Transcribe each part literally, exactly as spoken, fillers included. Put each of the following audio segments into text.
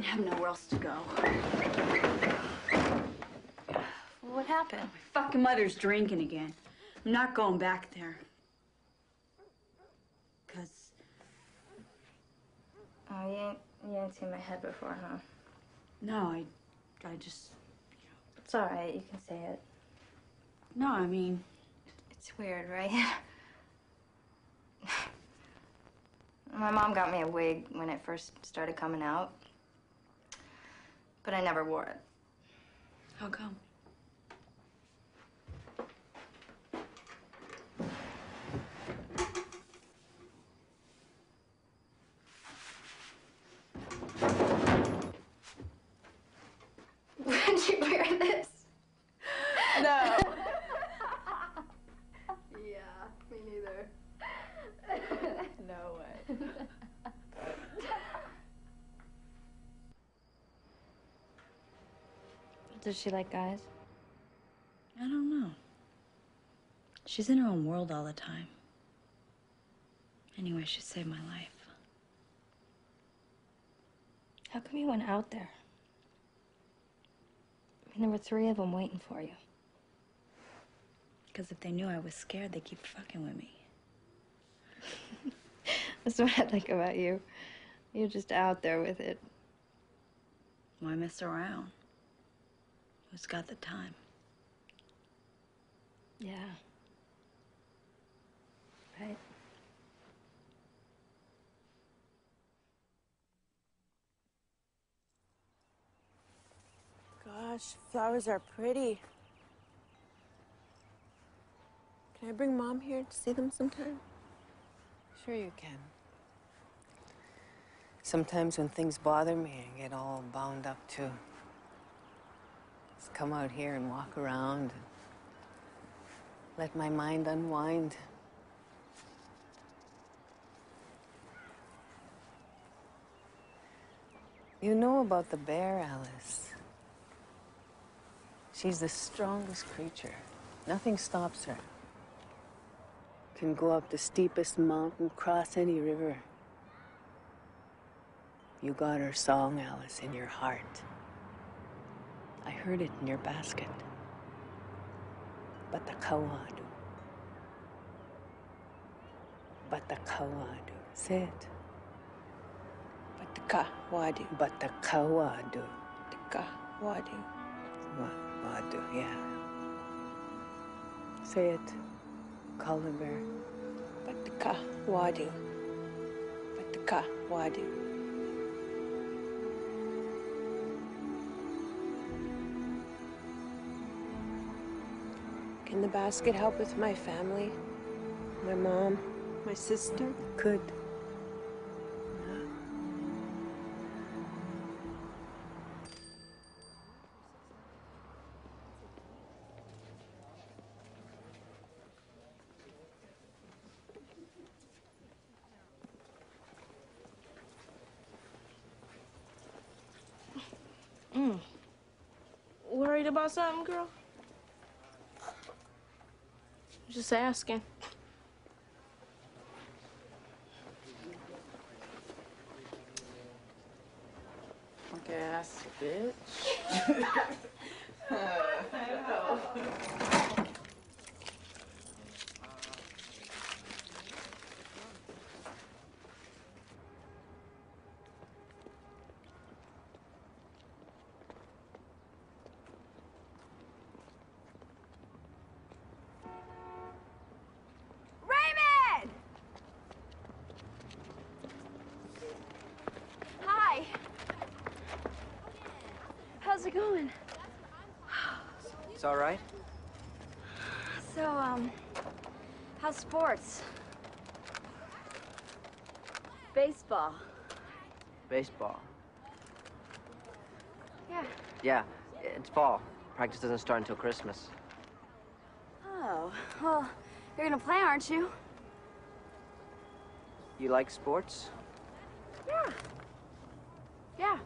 have nowhere else to go. What happened? My fucking mother's drinking again. I'm not going back there. Cause... Oh, you ain't, you ain't seen my head before, huh? No, I... I just... You know... It's all right, you can say it. No, I mean... It's weird, right? My mom got me a wig when it first started coming out. But I never wore it. How come? Would you wear this? No. Yeah, me neither. No way. Does she like guys? I don't know. She's in her own world all the time. Anyway, she saved my life. How come you went out there? I mean, there were three of them waiting for you. Because if they knew I was scared, they'd keep fucking with me. That's what I like about you. You're just out there with it. Why mess around? Who's got the time? Yeah. Right. Gosh, flowers are pretty. Can I bring Mom here to see them sometime? Sure you can. Sometimes when things bother me, I get all bound up too. Just come out here and walk around and let my mind unwind. You know about the bear, Alice. She's the strongest creature. Nothing stops her. Can go up the steepest mountain, cross any river. You got her song, Alice, in your heart. I heard it in your basket. Batakawadu. Batakawadu. Say it. Batakawadu. Batakawadu. Batakawadu. Wadu, yeah. Say it. Call the bear. Batakawadu. Batakawadu. Can the basket help with my family? My mom, my sister? Could. Mm. Worried about something, girl? Just asking. Punk ass bitch. uh, I know. How's it going? It's all right. So, um, how's sports? Baseball. Baseball. Yeah. Yeah, it's fall. Practice doesn't start until Christmas. Oh, well, you're gonna play, aren't you? You like sports? Yeah. Yeah.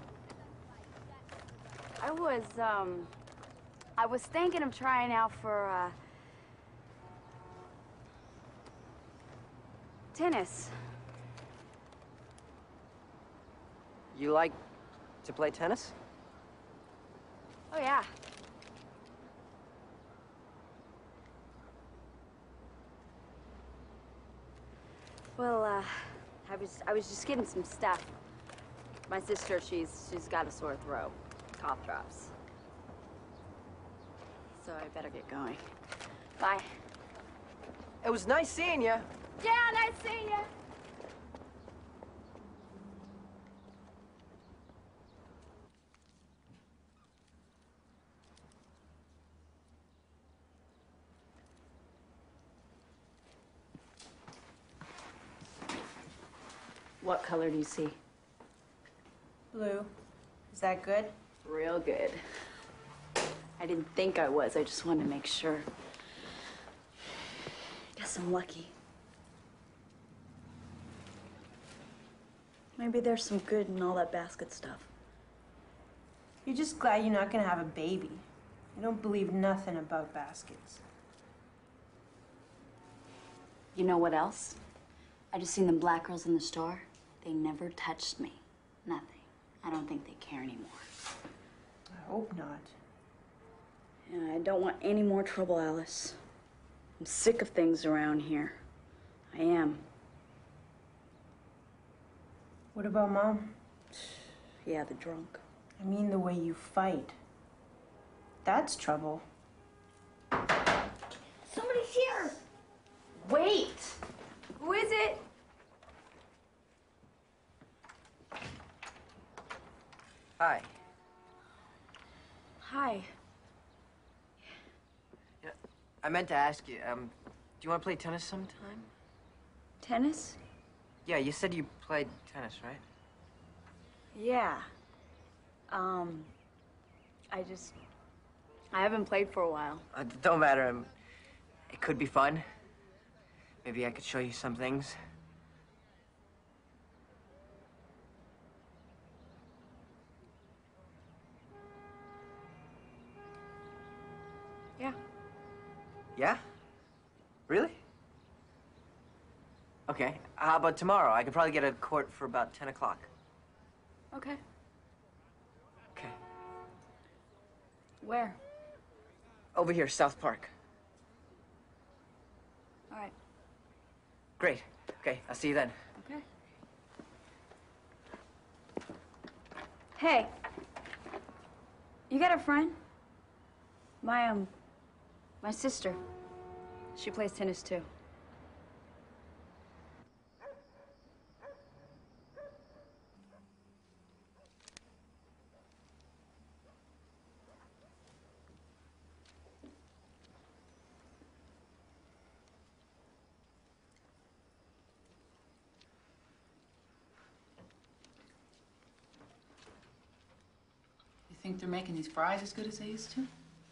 I was, um, I was thinking of trying out for, uh, tennis. You like To play tennis? Oh, yeah. Well, uh, I was I was just getting some stuff. My sister, she's she's got a sore throat, cough drops. So I better get going. Bye. It was nice seeing you. Yeah, nice seeing you. What color do you see? Blue. Is that good? Real good. I didn't think I was. I just wanted to make sure. Guess I'm lucky. Maybe there's some good in all that basket stuff. You're just glad you're not gonna have a baby. You don't believe nothing about baskets. You know what else? I just seen them black girls in the store. They never touched me. Nothing. I don't think they care anymore. I hope not. And I don't want any more trouble, Alice. I'm sick of things around here. I am. What about Mom? Yeah, the drunk. I mean the way you fight. That's trouble. Somebody's here! Wait! Who is it? Hi. Hi. Yeah, I meant to ask you, um, do you want to play tennis sometime? Tennis? Yeah, you said you played tennis, right? Yeah. Um, I just... I haven't played for a while. Uh, don't matter. Um, it could be fun. Maybe I could show you some things. Yeah. Yeah? Really? Okay. How about tomorrow? I could probably get a court for about ten o'clock. Okay. Okay. Where? Over here, South Park. All right. Great. Okay, I'll see you then. Okay. Hey. You got a friend? My, um, my sister. She plays tennis too. You think they're making these fries as good as they used to?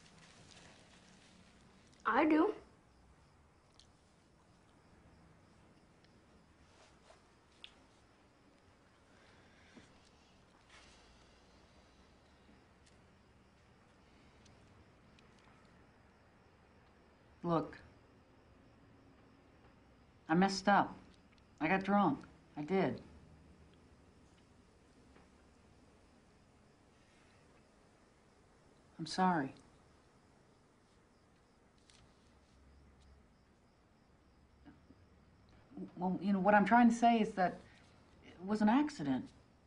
I do. Look, I messed up. I got drunk. I did. I'm sorry. Well, you know, what I'm trying to say is that it was an accident.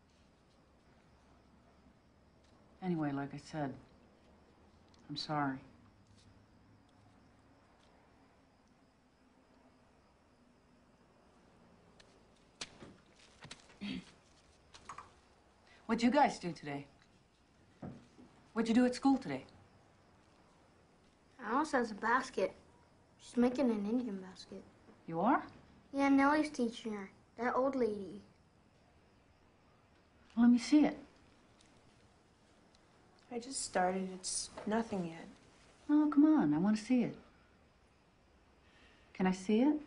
Anyway, like I said, I'm sorry. What'd you guys do today? What'd you do at school today? Alice has a basket. She's making an Indian basket. You are? Yeah, Nellie's teaching her. That old lady. Well, let me see it. I just started. It's nothing yet. Oh, come on. I want to see it. Can I see it?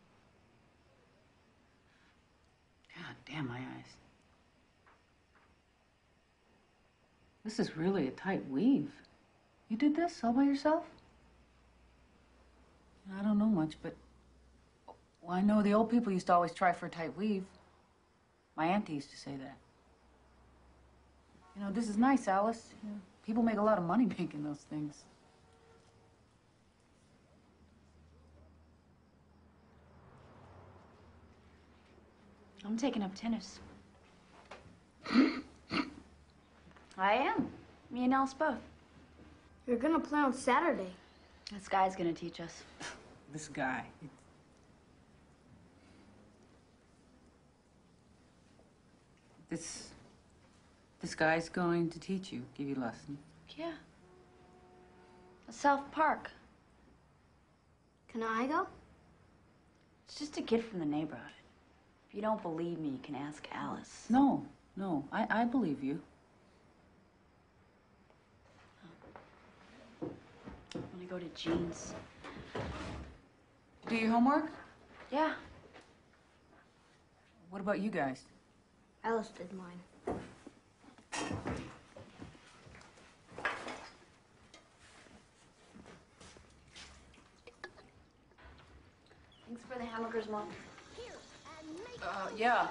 God damn my eyes. This is really a tight weave. You did this all by yourself? I don't know much, but well, I know the old people used to always try for a tight weave. My auntie used to say that. You know, this is nice, Alice. You know, people make a lot of money making those things. I'm taking up tennis. I am. Me and Alice both. You're gonna play on Saturday. This guy's gonna teach us. This guy. This... This guy's going to teach you, give you lessons. Yeah. A South Park. Can I go? It's just a kid from the neighborhood. If you don't believe me, you can ask Alice. No, no, I, I believe you. I'm gonna go to Jean's. Do your homework? Yeah. What about you guys? Alice did mine. Thanks for the hamburgers, Mom. Uh, yeah.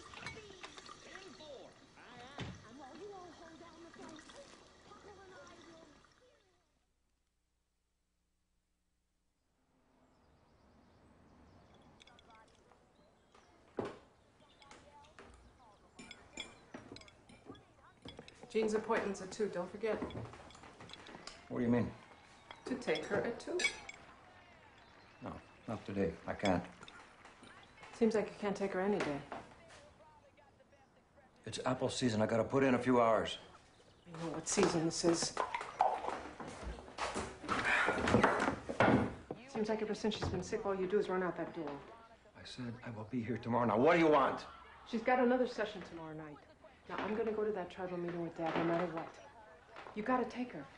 Jean's appointment's at two, don't forget. What do you mean? To take her at two. No, not today. I can't. Seems like you can't take her any day. It's apple season. I gotta put in a few hours. You know what season this is. Seems like ever since she's been sick, all you do is run out that door. I said I will be here tomorrow. Now, what do you want? She's got another session tomorrow night. Now, I'm gonna go to that tribal meeting with Dad no matter what. You gotta take her.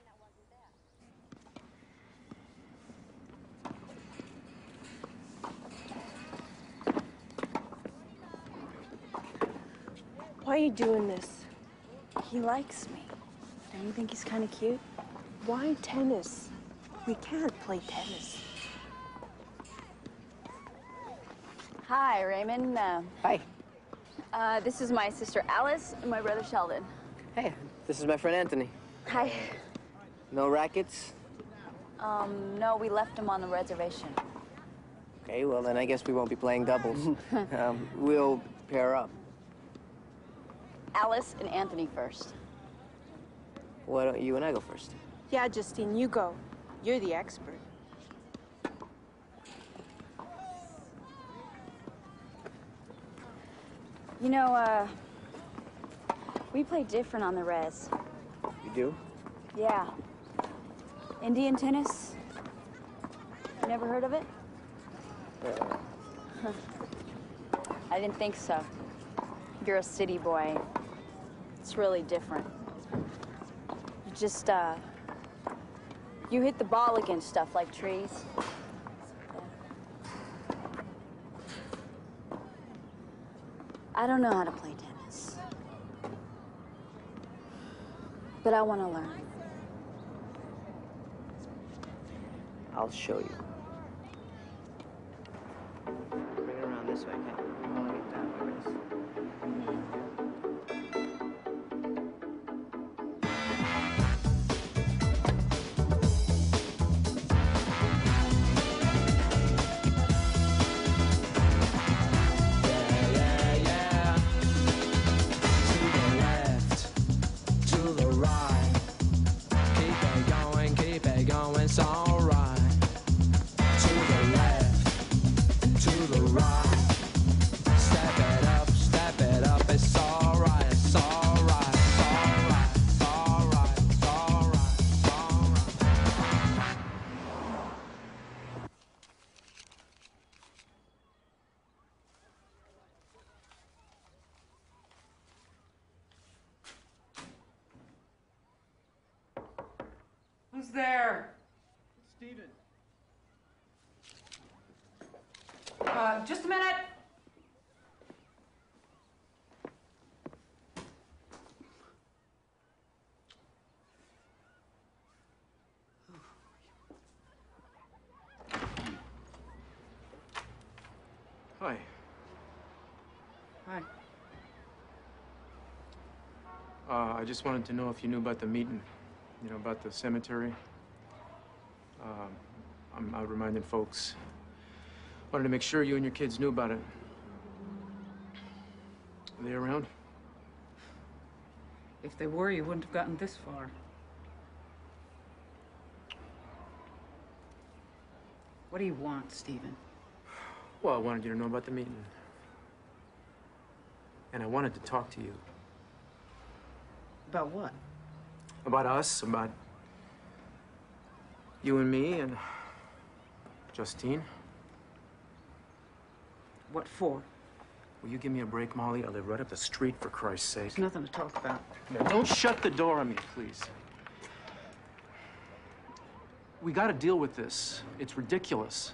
Why are you doing this? He likes me. Don't you think he's kind of cute? Why tennis? We can't play tennis. Hi, Raymond. Uh, Hi. uh, this is my sister Alice and my brother Sheldon. Hey, this is my friend Anthony. Hi. No rackets? Um, no, we left him on the reservation. Okay, well then I guess we won't be playing doubles. um, we'll pair up. Alice and Anthony first. Why don't you and I go first? Yeah, Justine, you go. You're the expert. You know, uh, we play different on the res. You do? Yeah. Indian tennis. You never heard of it? Uh, I didn't think so. You're a city boy. It's really different. You just, uh, you hit the ball against stuff like trees. I don't know how to play tennis. But I want to learn. I'll show you. Bring it around this way, okay? I want to get that way, Grace. Who's there? Steven. Uh, just a minute. Hi. Hi. Uh, I just wanted to know if you knew about the meeting, you know, about the cemetery. Um, I'm out reminding folks. Wanted to make sure you and your kids knew about it. Are they around? If they were, you wouldn't have gotten this far. What do you want, Stephen? Well, I wanted you to know about the meeting. And I wanted to talk to you. About what? About us, about you and me and Justine. What for? Will you give me a break, Molly? I live right up the street, for Christ's sake. There's nothing to talk about. Now, don't shut the door on me, please. We gotta deal with this. It's ridiculous.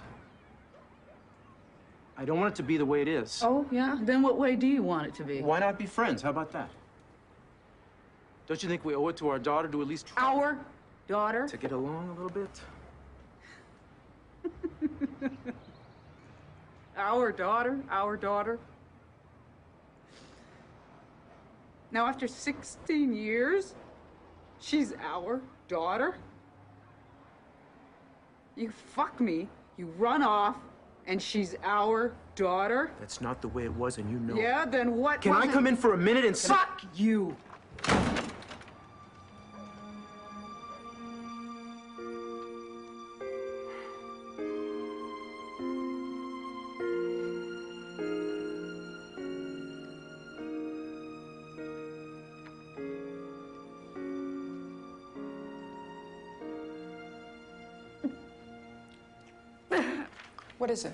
I don't want it to be the way it is. Oh, yeah? Then what way do you want it to be? Why not be friends? How about that? Don't you think we owe it to our daughter to at least try Our daughter? to get along a little bit? Our daughter? Our daughter? Now, after sixteen years, she's our daughter? You fuck me, you run off, and she's our daughter? That's not the way it was, and you know it. Yeah, then what Can I was it? come in for a minute and say... Fuck you! What is it?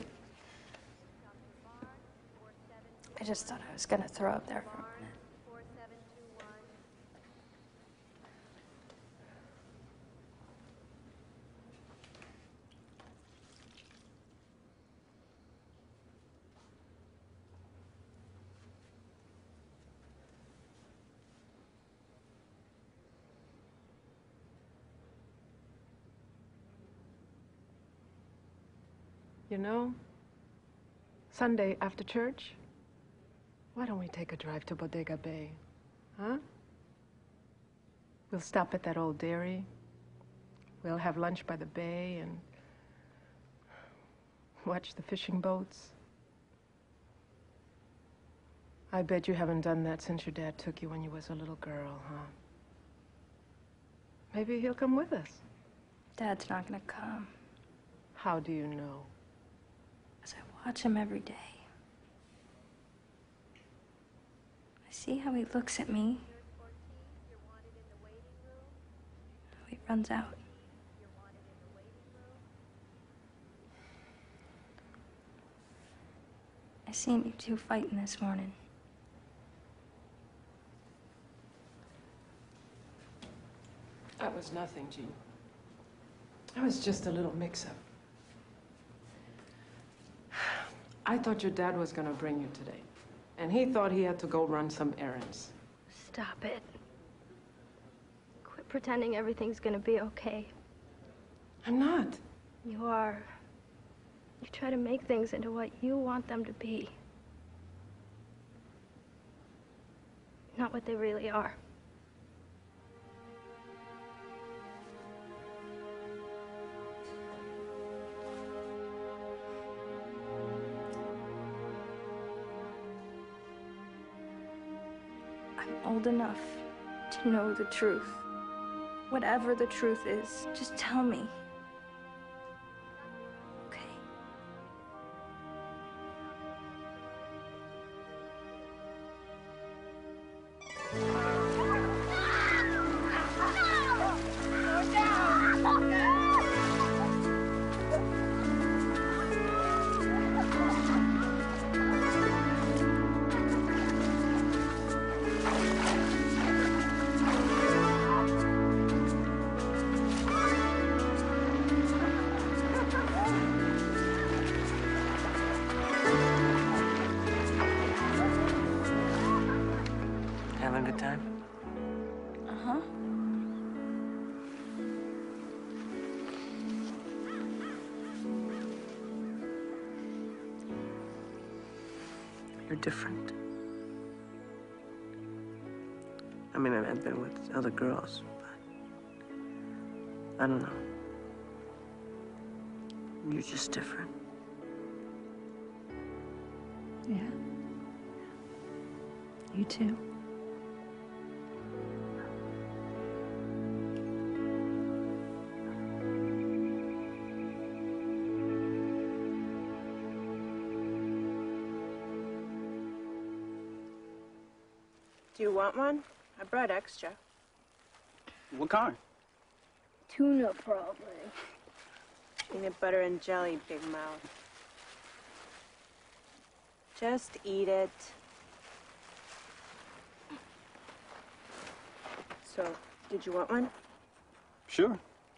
I just thought I was gonna throw up there for a minute. You know, Sunday after church, why don't we take a drive to Bodega Bay, huh? We'll stop at that old dairy. We'll have lunch by the bay and watch the fishing boats. I bet you haven't done that since your dad took you when you was a little girl, huh? Maybe he'll come with us. Dad's not gonna come. How do you know? Because I watch him every day. I see how he looks at me. How he runs out. I seen you two fighting this morning. That was nothing, Jean. That was just a little mix-up. I thought your dad was gonna bring you today, and he thought he had to go run some errands. Stop it. Quit pretending everything's gonna be okay. I'm not. You are. You try to make things into what you want them to be. Not what they really are. I'm old enough to know the truth. Whatever the truth is, just tell me. Okay? Having a good time? Uh-huh. You're different. I mean, I've been with other girls, but I don't know. You're just different. Yeah. You too. Do you want one? I brought extra. What kind? Tuna, probably. Peanut butter and jelly, big mouth. Just eat it. So, did you want one? Sure.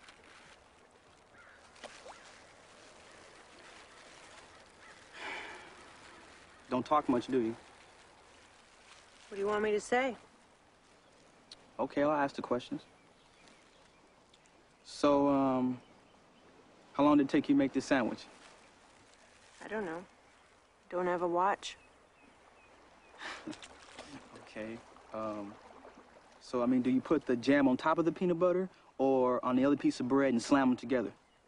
Don't talk much, do you? What do you want me to say? Okay, I'll ask the questions. So, um, how long did it take you to make this sandwich? I don't know. Don't have a watch. Okay. Um, so, I mean, do you put the jam on top of the peanut butter or on the other piece of bread and slam them together?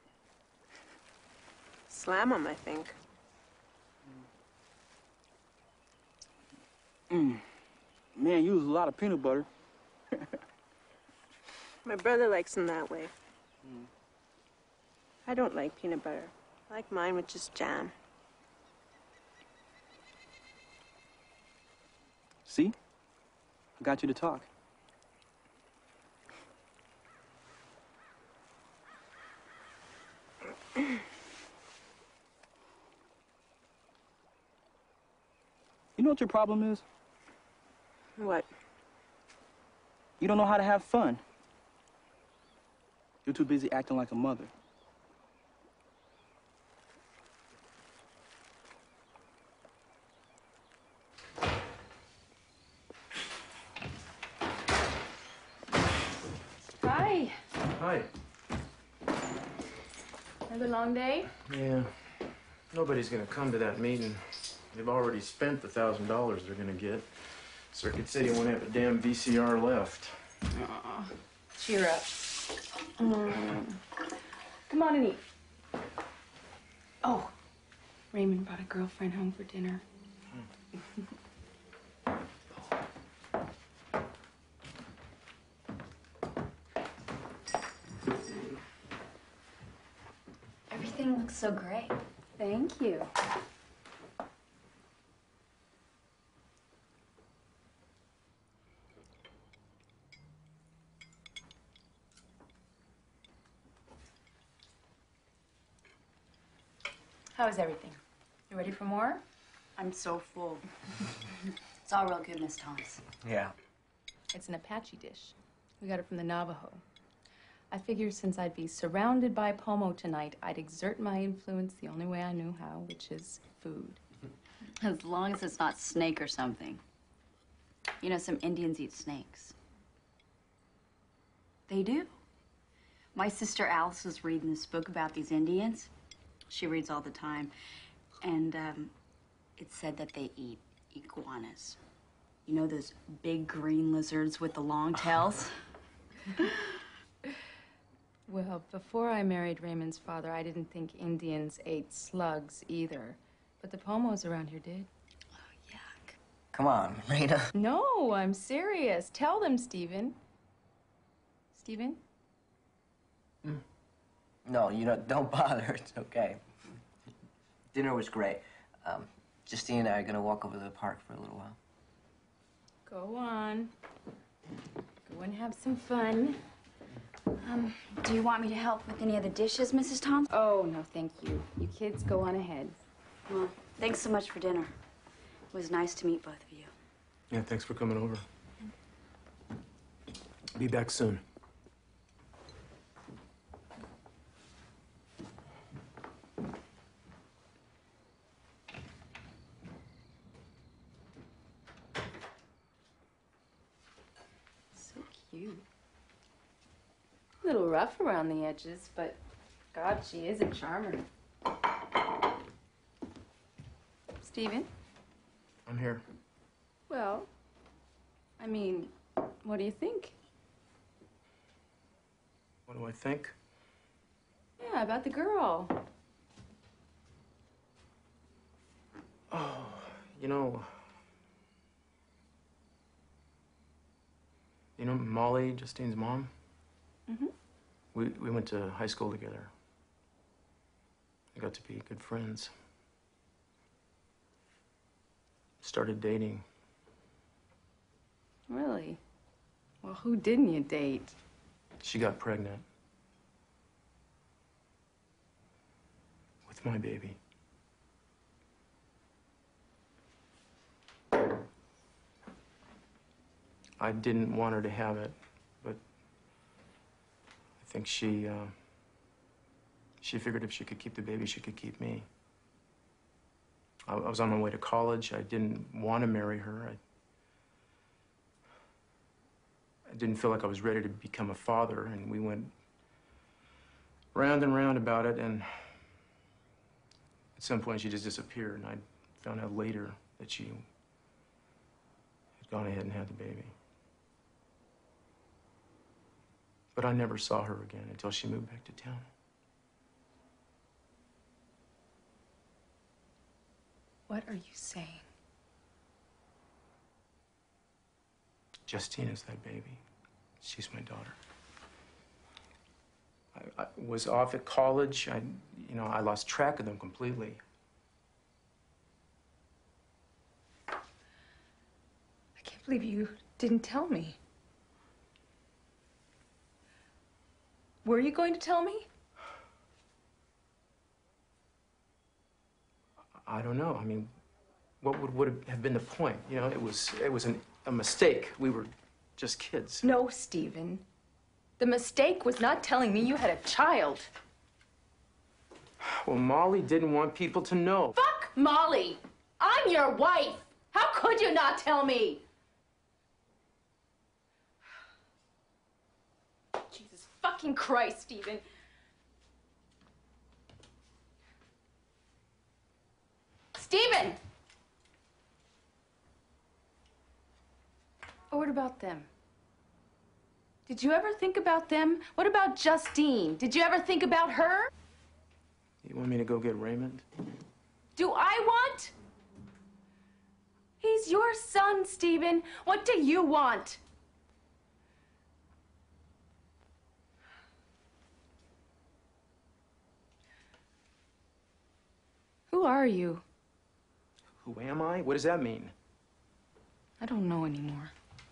Slam them, I think. Mm. Man, you use a lot of peanut butter. My brother likes them that way. Mm. I don't like peanut butter. I like mine with just jam. See? I got you to talk. You know what your problem is? What? You don't know how to have fun. You're too busy acting like a mother. Hi. Hi. Another long day? Yeah. Nobody's gonna come to that meeting. They've already spent the thousand dollars they're gonna get. Circuit City won't have a damn V C R left. Aw. Cheer up. Mm. Come on and eat. Oh, Raymond brought a girlfriend home for dinner. Everything looks so great. Thank you. How is everything? You ready for more? I'm so full. It's all real good, Miss Thomas. Yeah. It's an Apache dish. We got it from the Navajo. I figured since I'd be surrounded by Pomo tonight, I'd exert my influence the only way I knew how, which is food. As long as it's not snake or something. You know, some Indians eat snakes. They do. My sister Alice was reading this book about these Indians. She reads all the time. And um, it said that they eat iguanas. You know those big green lizards with the long tails? Well, before I married Raymond's father, I didn't think Indians ate slugs either. But the Pomos around here did. Oh, yuck. Come on, Rita. No, I'm serious. Tell them, Stephen. Stephen? Mm. No, you know, don't bother. It's okay. Dinner was great. Um, Justine and I are gonna walk over to the park for a little while. Go on. Go and have some fun. Um, do you want me to help with any of the dishes, Missus Thompson? Oh, no, thank you. You kids go on ahead. Well, thanks so much for dinner. It was nice to meet both of you. Yeah, thanks for coming over. Be back soon. So cute. A little rough around the edges, but God, she is a charmer. Stephen? I'm here. Well, I mean, what do you think? What do I think? Yeah, about the girl. Oh, you know... You know Molly, Justine's mom? Mm-hmm. We, we went to high school together. We got to be good friends. Started dating. Really? Well, who didn't you date? She got pregnant. With my baby. I didn't want her to have it, but I think she, uh, she figured if she could keep the baby, she could keep me. I, I was on my way to college. I didn't want to marry her. I, I didn't feel like I was ready to become a father, and we went round and round about it, and at some point she just disappeared, and I found out later that she had gone ahead and had the baby. But I never saw her again until she moved back to town. What are you saying? Justine is that baby. She's my daughter. I, I was off at college. I, you know, I lost track of them completely. I can't believe you didn't tell me. Were you going to tell me? I don't know. I mean, what would, would have been the point? You know, it was, it was an, a mistake. We were just kids. No, Stephen. The mistake was not telling me you had a child. Well, Molly didn't want people to know. Fuck Molly! I'm your wife! How could you not tell me? Jesus fucking Christ, Stephen. Stephen! Oh, what about them? Did you ever think about them? What about Justine? Did you ever think about her? You want me to go get Raymond? Do I want? He's your son, Stephen. What do you want? Who are you? Who am I? What does that mean? I don't know anymore.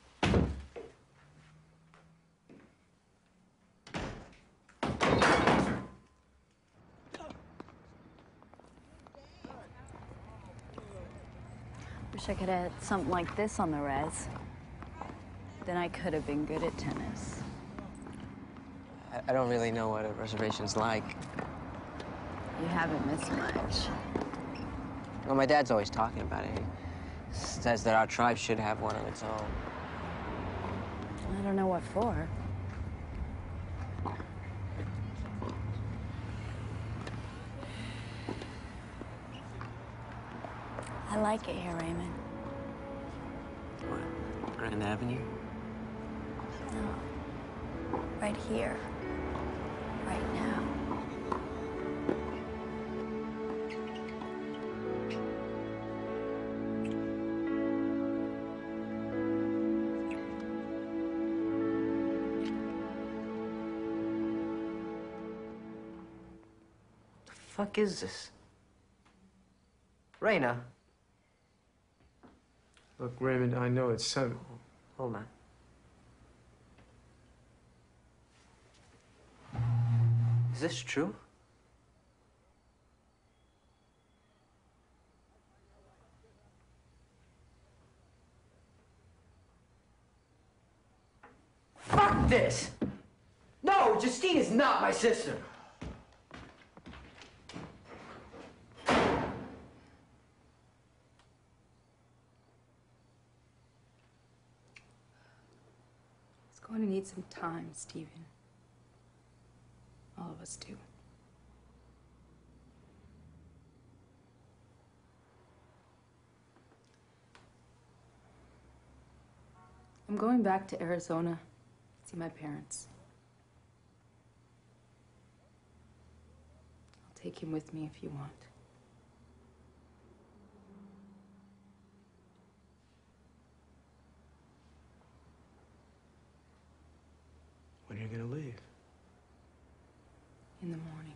Wish I could have had something like this on the res. Then I could have been good at tennis. I, I don't really know what a reservation's like. You haven't missed much. Well, my dad's always talking about it. He says that our tribe should have one of its own. I don't know what for. I like it here, Raymond. What? Grand Avenue? No. Right here. Right now. The fuck is this? Raina. Look, Raymond, I know it's seven. Hold on. Is this true? Fuck this! No, Justine is not my sister. Going to need some time, Stephen. All of us do. I'm going back to Arizona to see my parents. I'll take him with me if you want. When are you gonna leave? In the morning.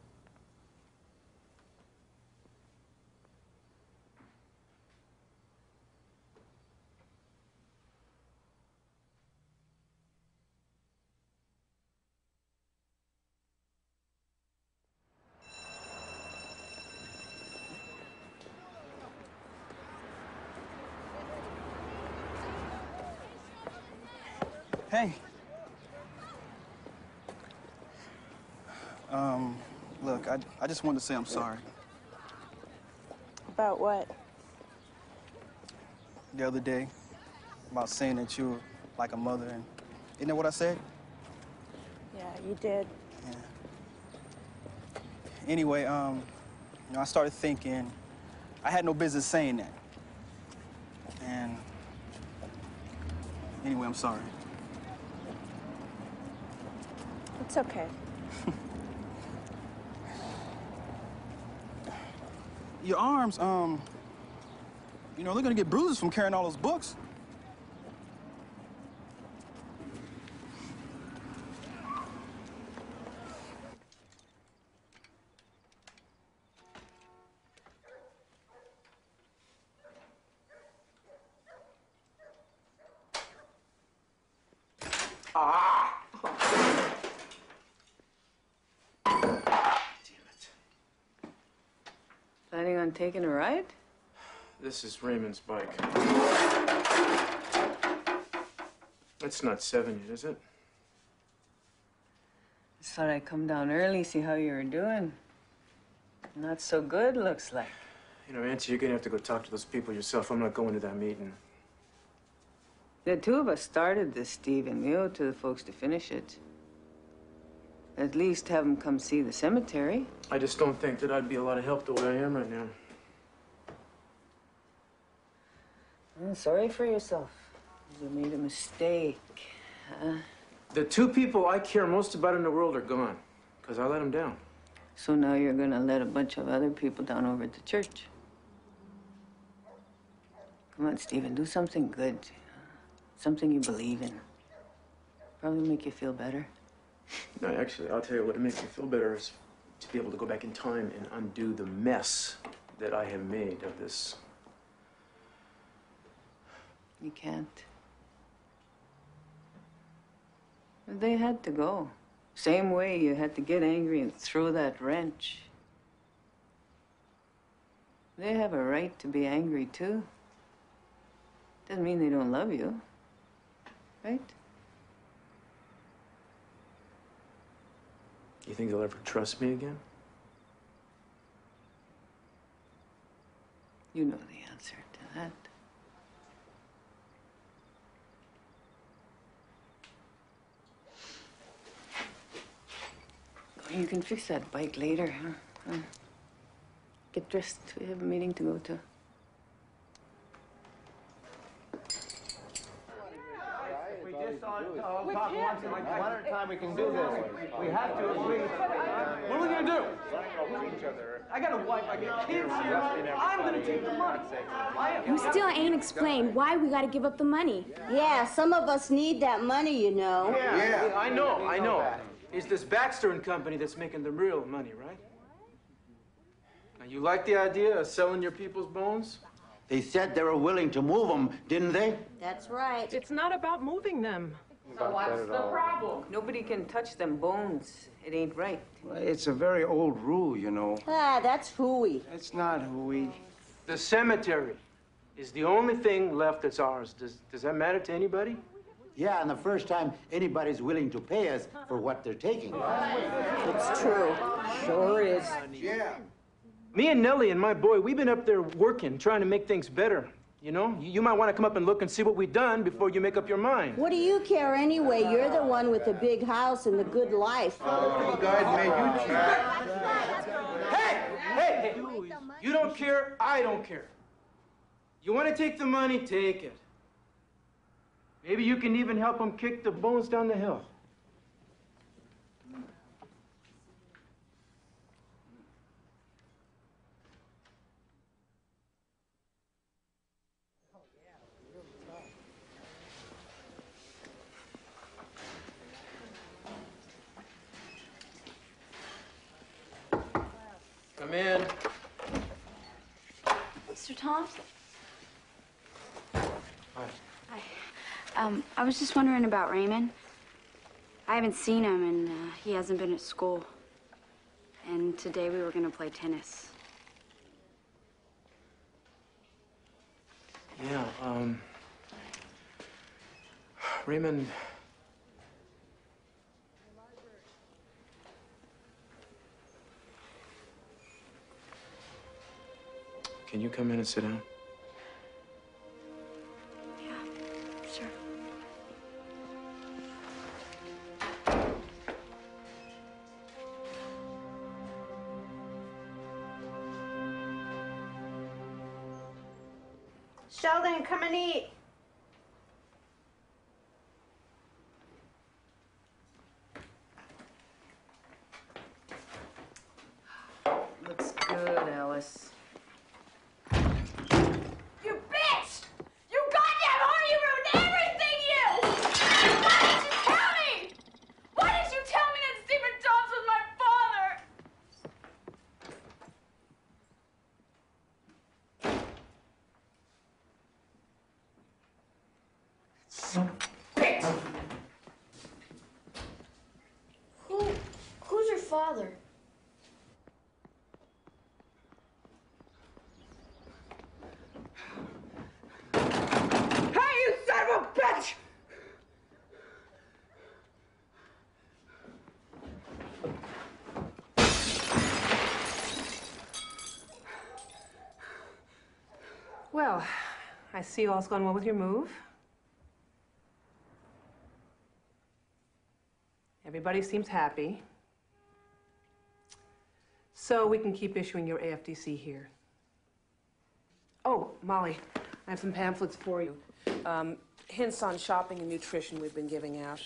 Hey. Um, look, I, I just wanted to say I'm sorry. About what? The other day, about saying that you were like a mother, and isn't that what I said? Yeah, you did. Yeah. Anyway, um, you know, I started thinking I had no business saying that. And anyway, I'm sorry. It's okay. Your arms, um, you know, they're gonna get bruises from carrying all those books. Ah! Planning on taking a ride? This is Raymond's bike. It's not seven yet, is it? Just thought I'd come down early, see how you were doing. Not so good, looks like. You know, Auntie, you're gonna have to go talk to those people yourself. I'm not going to that meeting. The two of us started this, Steve, and we owe it to the folks to finish it. At least have them come see the cemetery. I just don't think that I'd be a lot of help the way I am right now. I'm sorry for yourself. You made a mistake. Huh? The two people I care most about in the world are gone, because I let them down. So now you're gonna let a bunch of other people down over at the church. Come on, Stephen, do something good. Something you believe in. Probably make you feel better. No, actually, I'll tell you what would make me feel better is to be able to go back in time and undo the mess that I have made of this. You can't. They had to go. Same way you had to get angry and throw that wrench. They have a right to be angry, too. Doesn't mean they don't love you. Right? You think they'll ever trust me again? You know the answer to that. You can fix that bike later, huh? huh? Get dressed. We have a meeting to go to. We just all talk once in like one at a time. We can do this. We have to agree. What are we gonna do? I got a wife. I got kids here. I'm gonna take the money. You still ain't explained why we gotta give up the money. Yeah, some of us need that money, you know. Yeah, yeah. I know, I know. It's this Baxter and Company that's making the real money, right? Now, you like the idea of selling your people's bones? They said they were willing to move them, didn't they? That's right. It's not about moving them. So what's the problem? Nobody can touch them bones. It ain't right. Well, it's a very old rule, you know. Ah, that's hooey. It's not hooey. The cemetery is the only thing left that's ours. Does, does that matter to anybody? Yeah, and the first time anybody's willing to pay us for what they're taking. It's true. Sure is. Yeah. Me and Nellie and my boy, we've been up there working, trying to make things better. You know, you, you might want to come up and look and see what we've done before you make up your mind. What do you care anyway? You're the one with the big house and the good life. Oh, God made you cheap. Hey, hey, hey! You don't care, I don't care. You want to take the money, take it. Maybe you can even help him kick the bones down the hill. Come in. Mister Thompson? Hi. Hi. Um, I was just wondering about Raymond. I haven't seen him, and uh, he hasn't been at school. And today we were going to play tennis. Yeah, um... Raymond... Can you come in and sit down? Yeah, sure. Sheldon, come and eat. Looks good, Alice. You bitch! You goddamn whore! You ruined everything, you! Why did you tell me? Why did you tell me that Stephen Jones was my father? Bitch! Who, who's your father? Hey, you son of a bitch! Well, I see all's gone well with your move. Everybody seems happy. So we can keep issuing your A F D C here. Oh, Molly, I have some pamphlets for you. Um, hints on shopping and nutrition we've been giving out.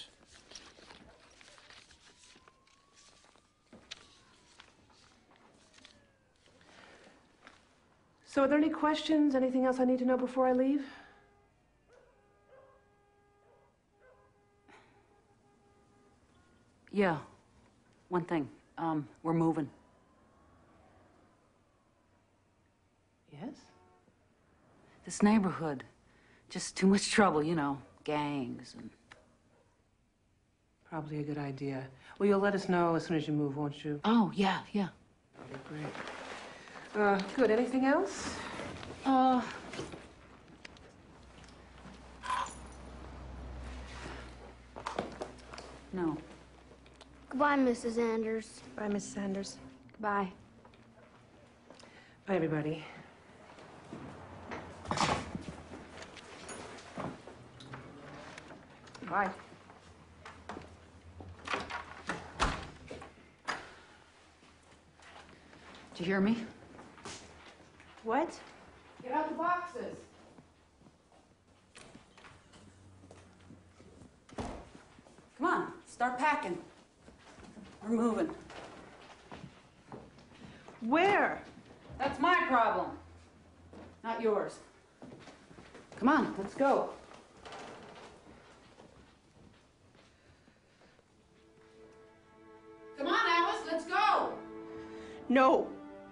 So are there any questions? Anything else I need to know before I leave? Yeah, one thing. Um, we're moving. Yes? This neighborhood, just too much trouble, you know, gangs and... Probably a good idea. Well, you'll let us know as soon as you move, won't you? Oh, yeah, yeah. Okay, great. Uh, good. Anything else? Uh... No. Goodbye, Missus Anders. Bye, Missus Anders. Bye. Bye, everybody. Bye. Did you hear me? What? Get out the boxes. Come on, start packing. We're moving. Where? That's my problem, not yours. Come on, let's go. Come on, Alice, let's go. No.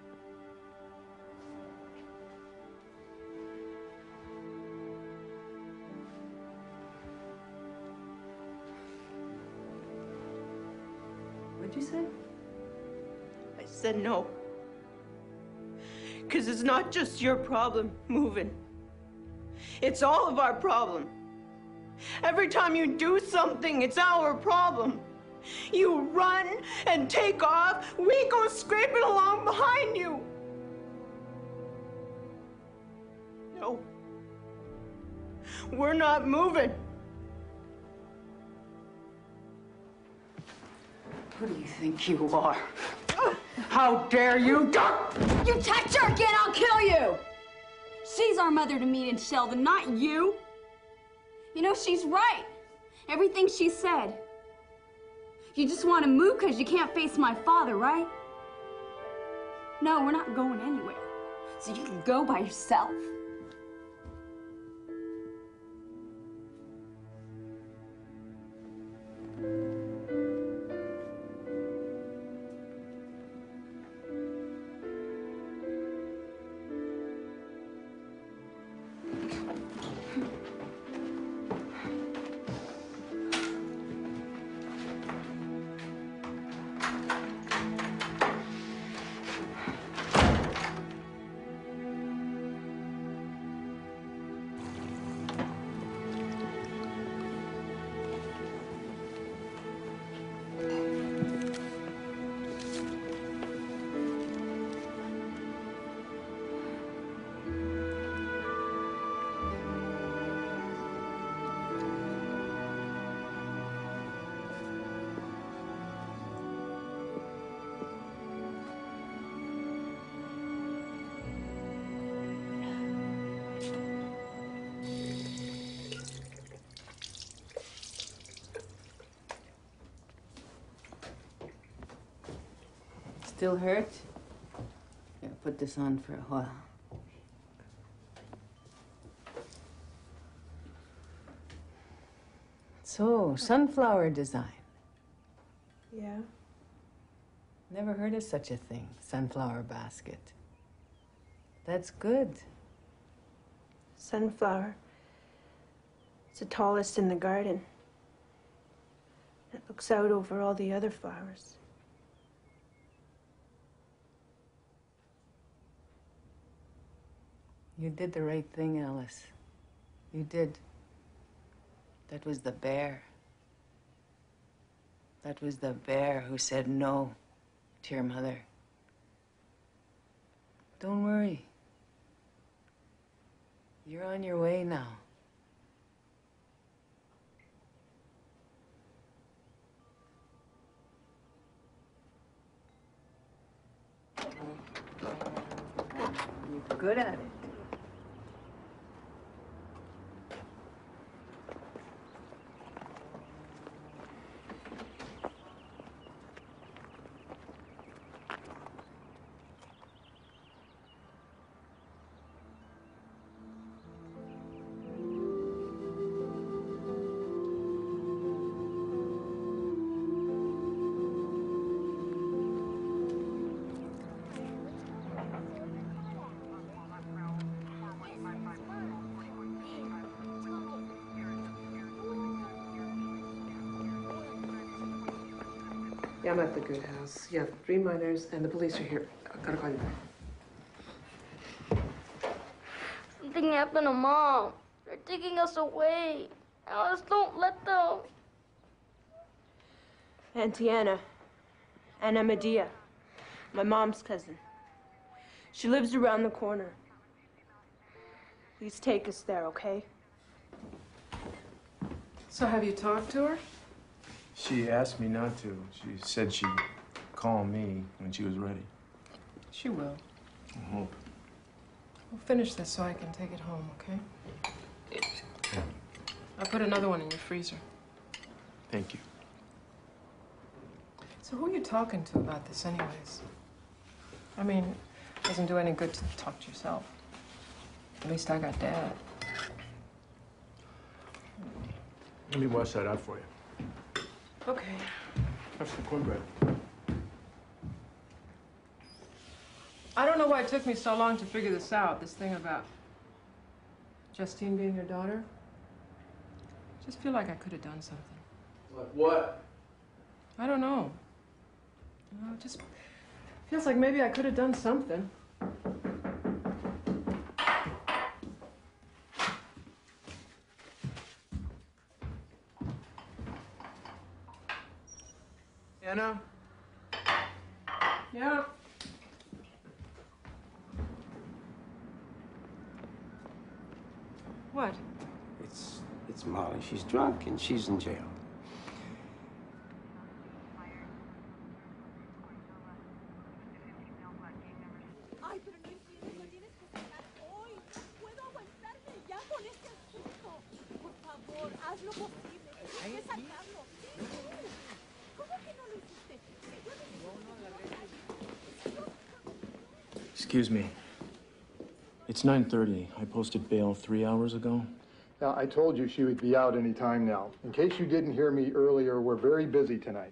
What'd you say? I said no. Because it's not just your problem moving. It's all of our problem. Every time you do something, it's our problem. You run and take off, we go scraping along behind you. No. We're not moving. Who do you think you are? How dare you? Don't! You touch her again, I'll kill you! She's our mother to me and Sheldon, not you. You know, she's right. Everything she said. You just want to move because you can't face my father, right? No, we're not going anywhere. So you can go by yourself. Still hurt? Yeah, put this on for a while. So, sunflower design. Yeah. Never heard of such a thing, sunflower basket. That's good. Sunflower. It's the tallest in the garden. It looks out over all the other flowers. You did the right thing, Alice. You did. That was the bear. That was the bear who said no to your mother. Don't worry. You're on your way now. You're good at it. Yeah, I'm at the good house. Yeah, three minors, and the police are here. I gotta call you back. Something happened to Mom. They're taking us away. Alice, don't let them. Auntie Anna. Anna Medea. My mom's cousin. She lives around the corner. Please take us there, okay? So have you talked to her? She asked me not to. She said she'd call me when she was ready. She will. I hope. We'll finish this so I can take it home, okay? I put another one in your freezer. Thank you. So who are you talking to about this anyways? I mean, it doesn't do any good to talk to yourself. At least I got Dad. Let me wash that out for you. Okay. Have some cornbread. I don't know why it took me so long to figure this out, this thing about Justine being your daughter. I just feel like I could have done something. Like what? I don't know. You know, it just feels like maybe I could have done something. Anna? Yeah. What? It's it's Molly. She's drunk and she's in jail. Ay, pero no entiendo, tienes que sacar hoy. No puedo aguantarme ya con este asunto. Por favor, haz lo posible. Tienes que sacarlo. ¿Cómo que no lo hiciste? Excuse me. It's nine thirty. I posted bail three hours ago. Now, I told you she would be out any time now. In case you didn't hear me earlier, we're very busy tonight.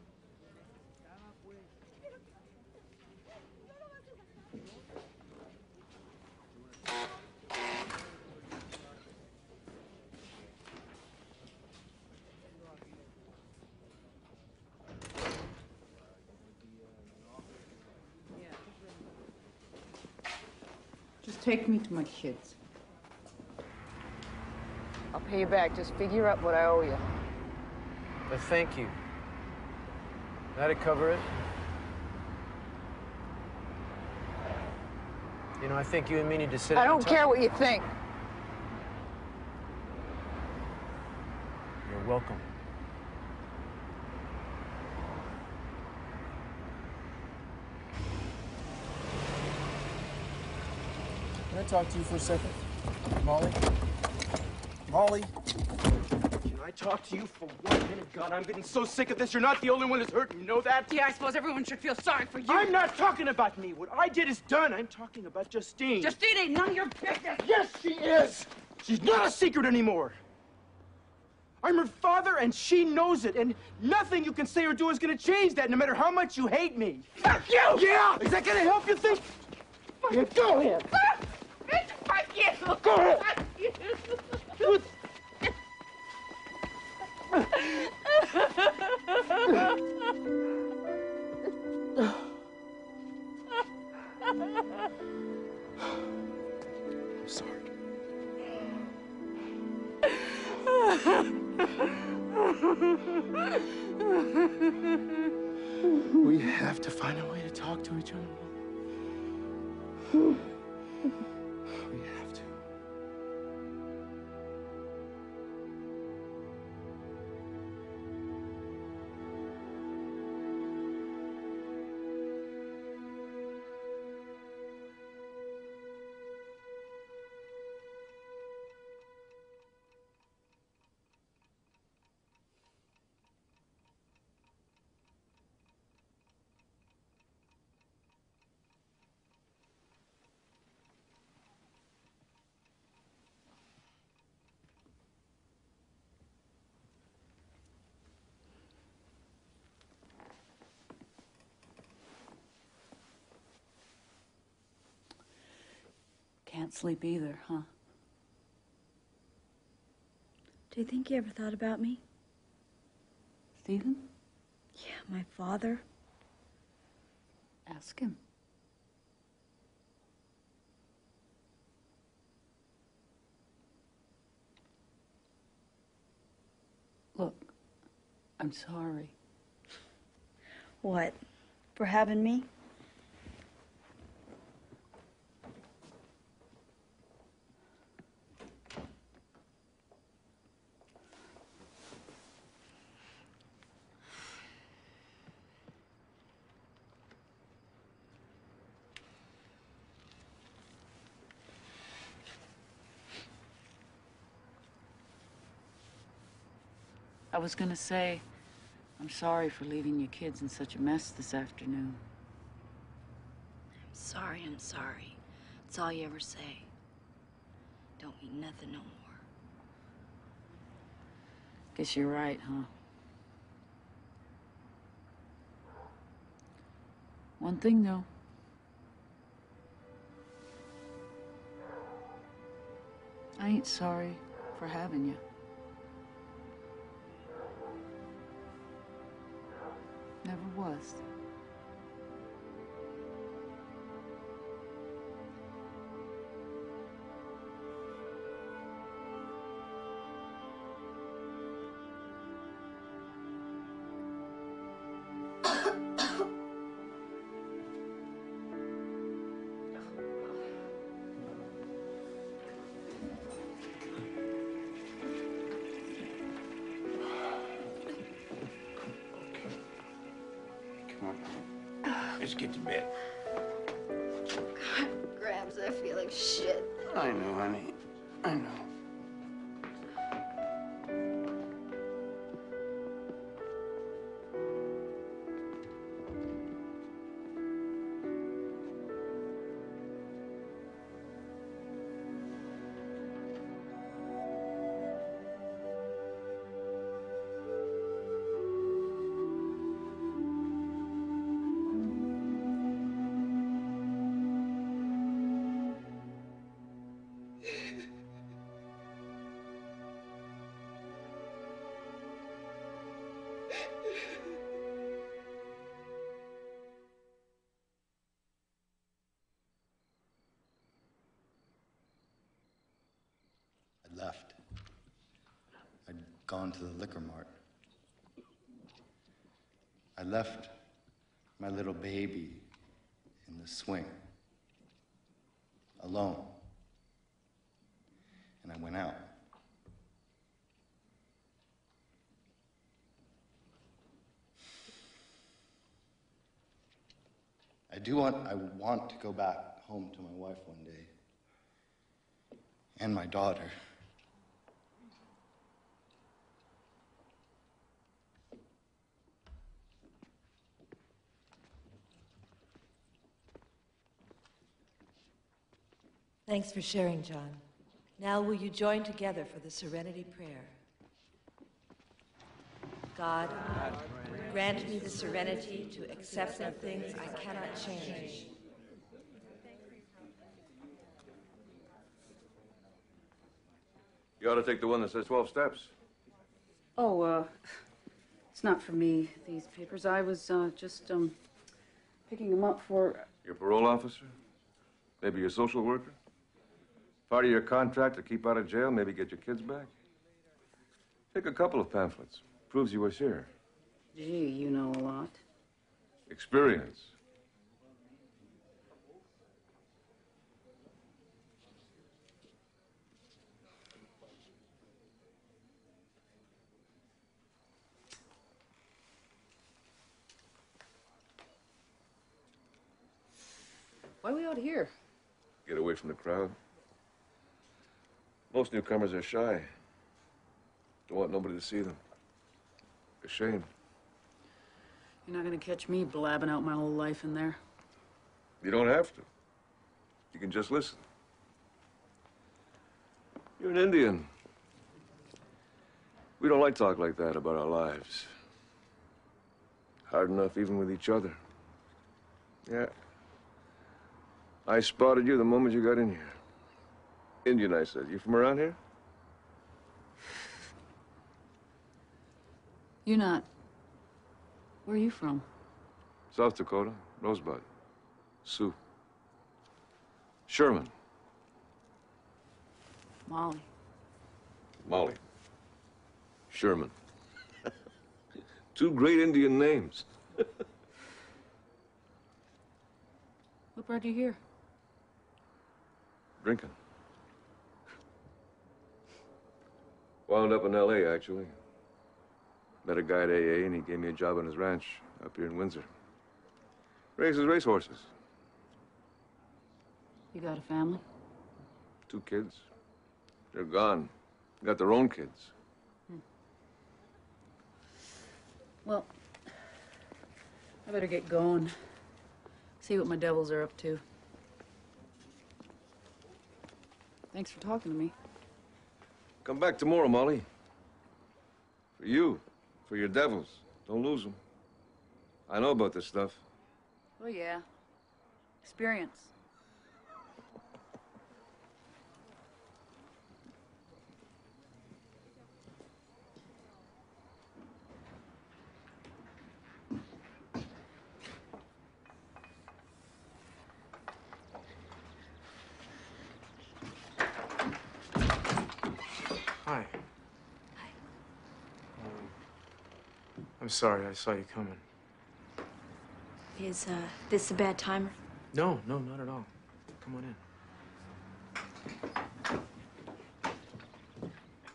Just take me to my kids. I'll pay you back. Just figure out what I owe you. But thank you. That'd cover it. You know, I think you and me need to sit I down don't and talk. care what you think. You're welcome. Can I talk to you for a second? Molly? Molly? Can I talk to you for one minute? God, I'm getting so sick of this. You're not the only one that's hurting. You know that? Yeah, I suppose everyone should feel sorry for you. I'm not talking about me. What I did is done. I'm talking about Justine. Justine ain't none of your business. Yes, she is. She's not a secret anymore. I'm her father, and she knows it. And nothing you can say or do is going to change that, no matter how much you hate me. Fuck you! Yeah! Is that going to help you think? Yeah, go ahead. Fuck you! Go ahead. Fuck you! I'm sorry. We have to find a way to talk to each other. We have to. Can't sleep either, huh? Do you think you ever thought about me? Stephen? Yeah, my father. Ask him. Look, I'm sorry. What? For having me? I was gonna say, I'm sorry for leaving you kids in such a mess this afternoon. I'm sorry, I'm sorry. That's all you ever say. Don't mean nothing no more. Guess you're right, huh? One thing, though. I ain't sorry for having you. Never was. Let's get to bed. God, Grams, I feel like shit. I know, honey. I know. left. I'd gone to the liquor mart. I left my little baby in the swing, alone. And I went out. I do want, I want to go back home to my wife one day. And my daughter. Thanks for sharing, John. Now will you join together for the Serenity Prayer? God, grant me the serenity to accept the things I cannot change. You ought to take the one that says twelve steps. Oh, uh, it's not for me, these papers. I was uh, just um, picking them up for... Your parole officer? Maybe your social worker? Part of your contract to keep out of jail, maybe get your kids back? Take a couple of pamphlets. Proves you was here. Gee, you know a lot. Experience. Why are we out here? Get away from the crowd. Most newcomers are shy. Don't want nobody to see them. A shame. You're not gonna catch me blabbing out my whole life in there. You don't have to. You can just listen. You're an Indian. We don't like talk like that about our lives. Hard enough even with each other. Yeah. I spotted you the moment you got in here. Indian, I said. You from around here? You're not. Where are you from? South Dakota, Rosebud, Sioux, Sherman, Molly. Molly, Sherman. Two great Indian names. What brought you here? Drinking. Wound up in L A, actually. Met a guy at A A, and he gave me a job on his ranch up here in Windsor. Raises racehorses. You got a family? Two kids. They're gone. Got their own kids. Well, I better get going. See what my devils are up to. Thanks for talking to me. Come back tomorrow, Molly. For you. For your devils. Don't lose them. I know about this stuff. Oh, yeah. Experience. Hi. Hi. Um, I'm sorry, I saw you coming. Is uh, this a bad time? No, no, not at all. Come on in.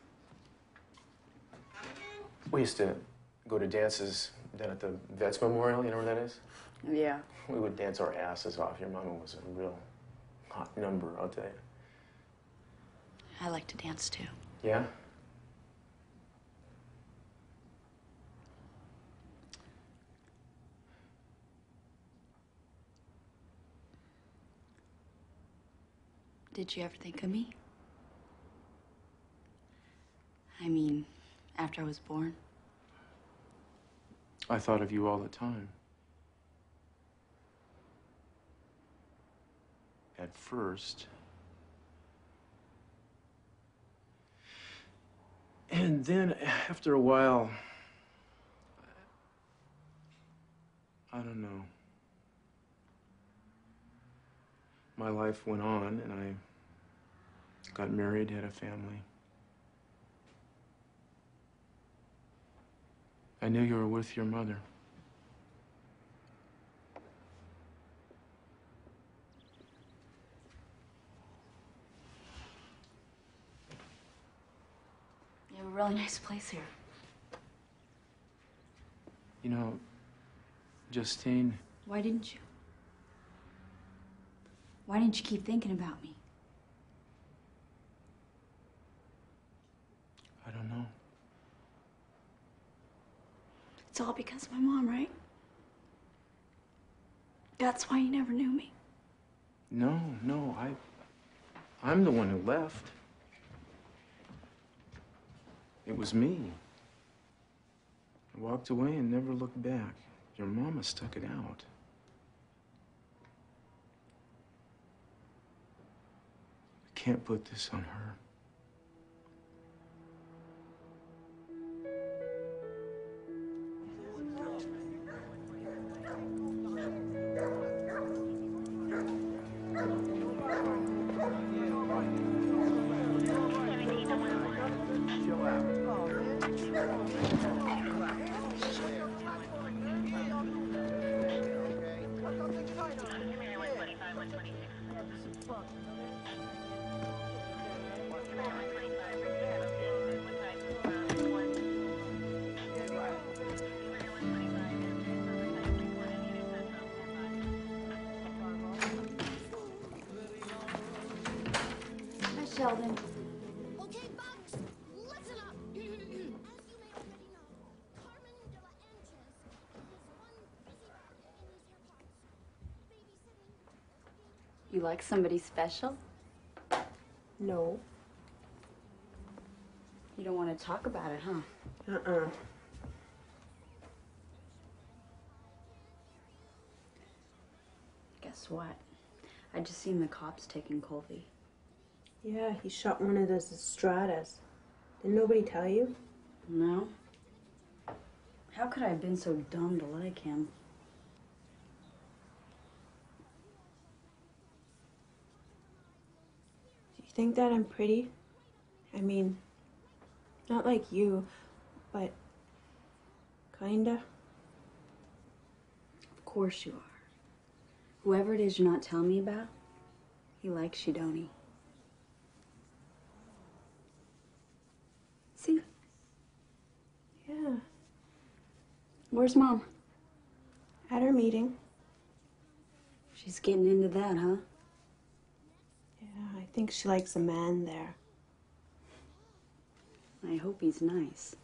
We used to go to dances down at the Vets Memorial. You know where that is? Yeah. We would dance our asses off. Your mama was a real hot number, I'll tell you. I like to dance too. Yeah? Did you ever think of me? I mean, after I was born? I thought of you all the time. At first. And then, after a while, I don't know. My life went on, and I got married, had a family. I knew you were with your mother. You have a really nice place here. You know, Justine, Why didn't you? Why didn't you keep thinking about me? I don't know. It's all because of my mom, right? That's why you never knew me. No, no, I... I'm the one who left. It was me. I walked away and never looked back. Your mama stuck it out. I can't put this on her. Hi, Sheldon. Okay, folks, listen up. As you may already know, Carmen de la Anches is one busy rabbit in these here parts. Babysitting. You like somebody special? No. You don't want to talk about it, huh? Uh-uh. Guess what? I just seen the cops taking Colby. Yeah, he shot one of those Estradas. Did nobody tell you? No. How could I have been so dumb to like him? Do you think that I'm pretty? I mean, not like you, but kinda. Of course you are. Whoever it is you're not telling me about, he likes you, don't he? See? Yeah. Where's Mom? At her meeting. She's getting into that, huh? Yeah, I think she likes a man there. I hope he's nice.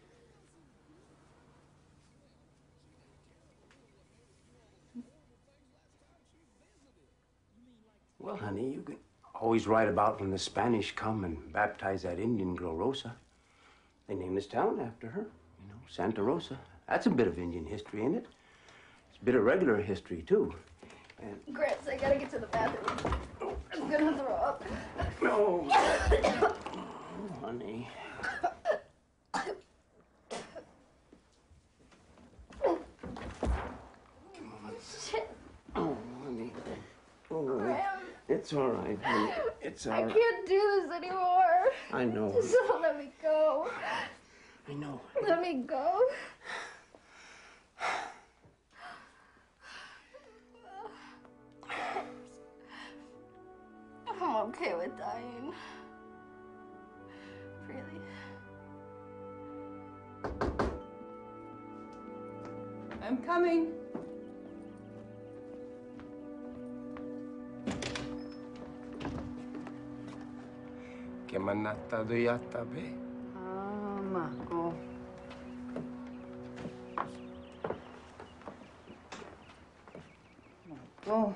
Well, honey, you can always write about when the Spanish come and baptize that Indian girl, Rosa. They named this town after her, you know, Santa Rosa. That's a bit of Indian history, ain't it? It's a bit of regular history, too. And Gramps, I gotta get to the bathroom. I'm gonna throw up. no. Oh, honey. Shit. Oh, honey. Oh, Graham. it's all right, honey. It's all I right. can't do this anymore. I know. Just let me go. I know. Let me go. I'm okay with dying. Really. I'm coming. Que manata do yata be. Ah, Marco. Marco.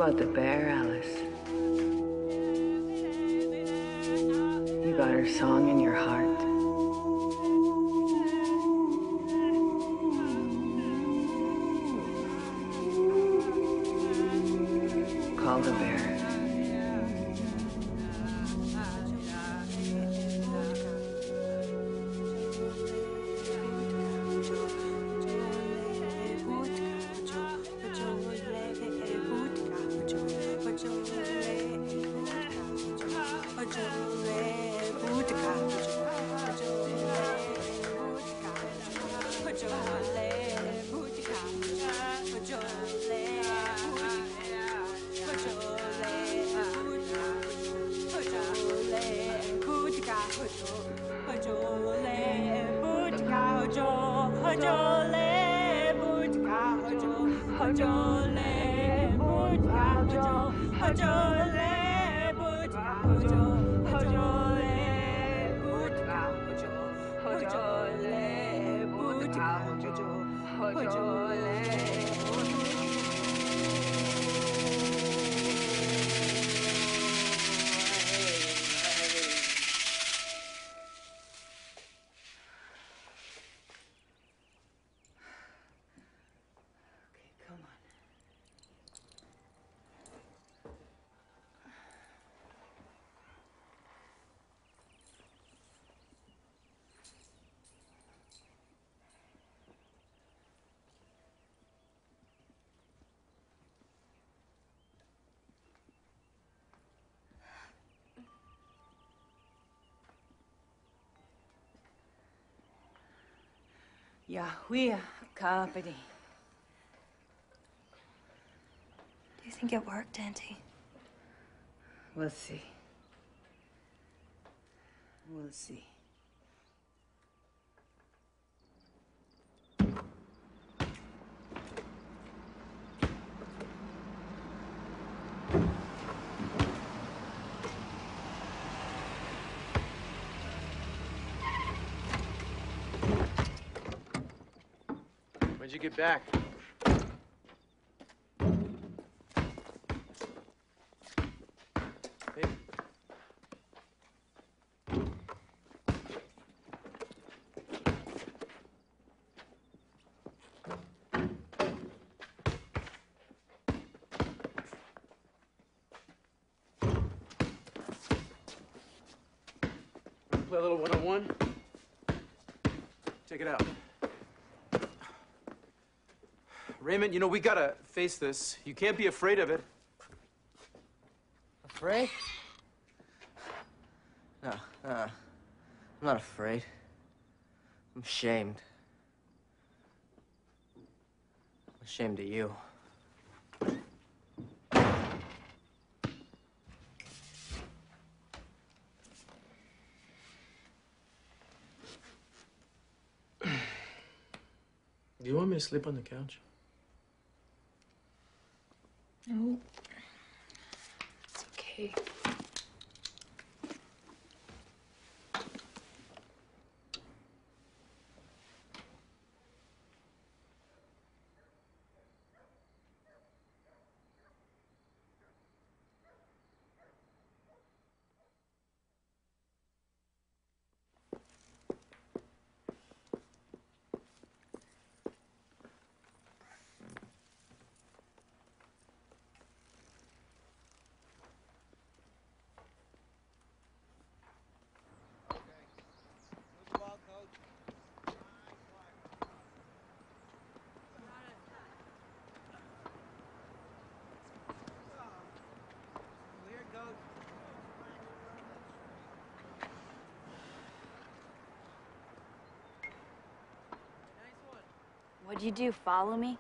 about the bear, Alice? You got her song in your heart. Call the bear. Yahuwah Kapadi. Do you think it worked, Auntie? We'll see. We'll see. When'd you get back? Hey. Play a little one-on-one? Take it out. Raymond, you know, we gotta face this. You can't be afraid of it. Afraid? No, uh, I'm not afraid. I'm ashamed. I'm ashamed of you. Do you want me to sleep on the couch? No. It's okay. What'd you do, follow me?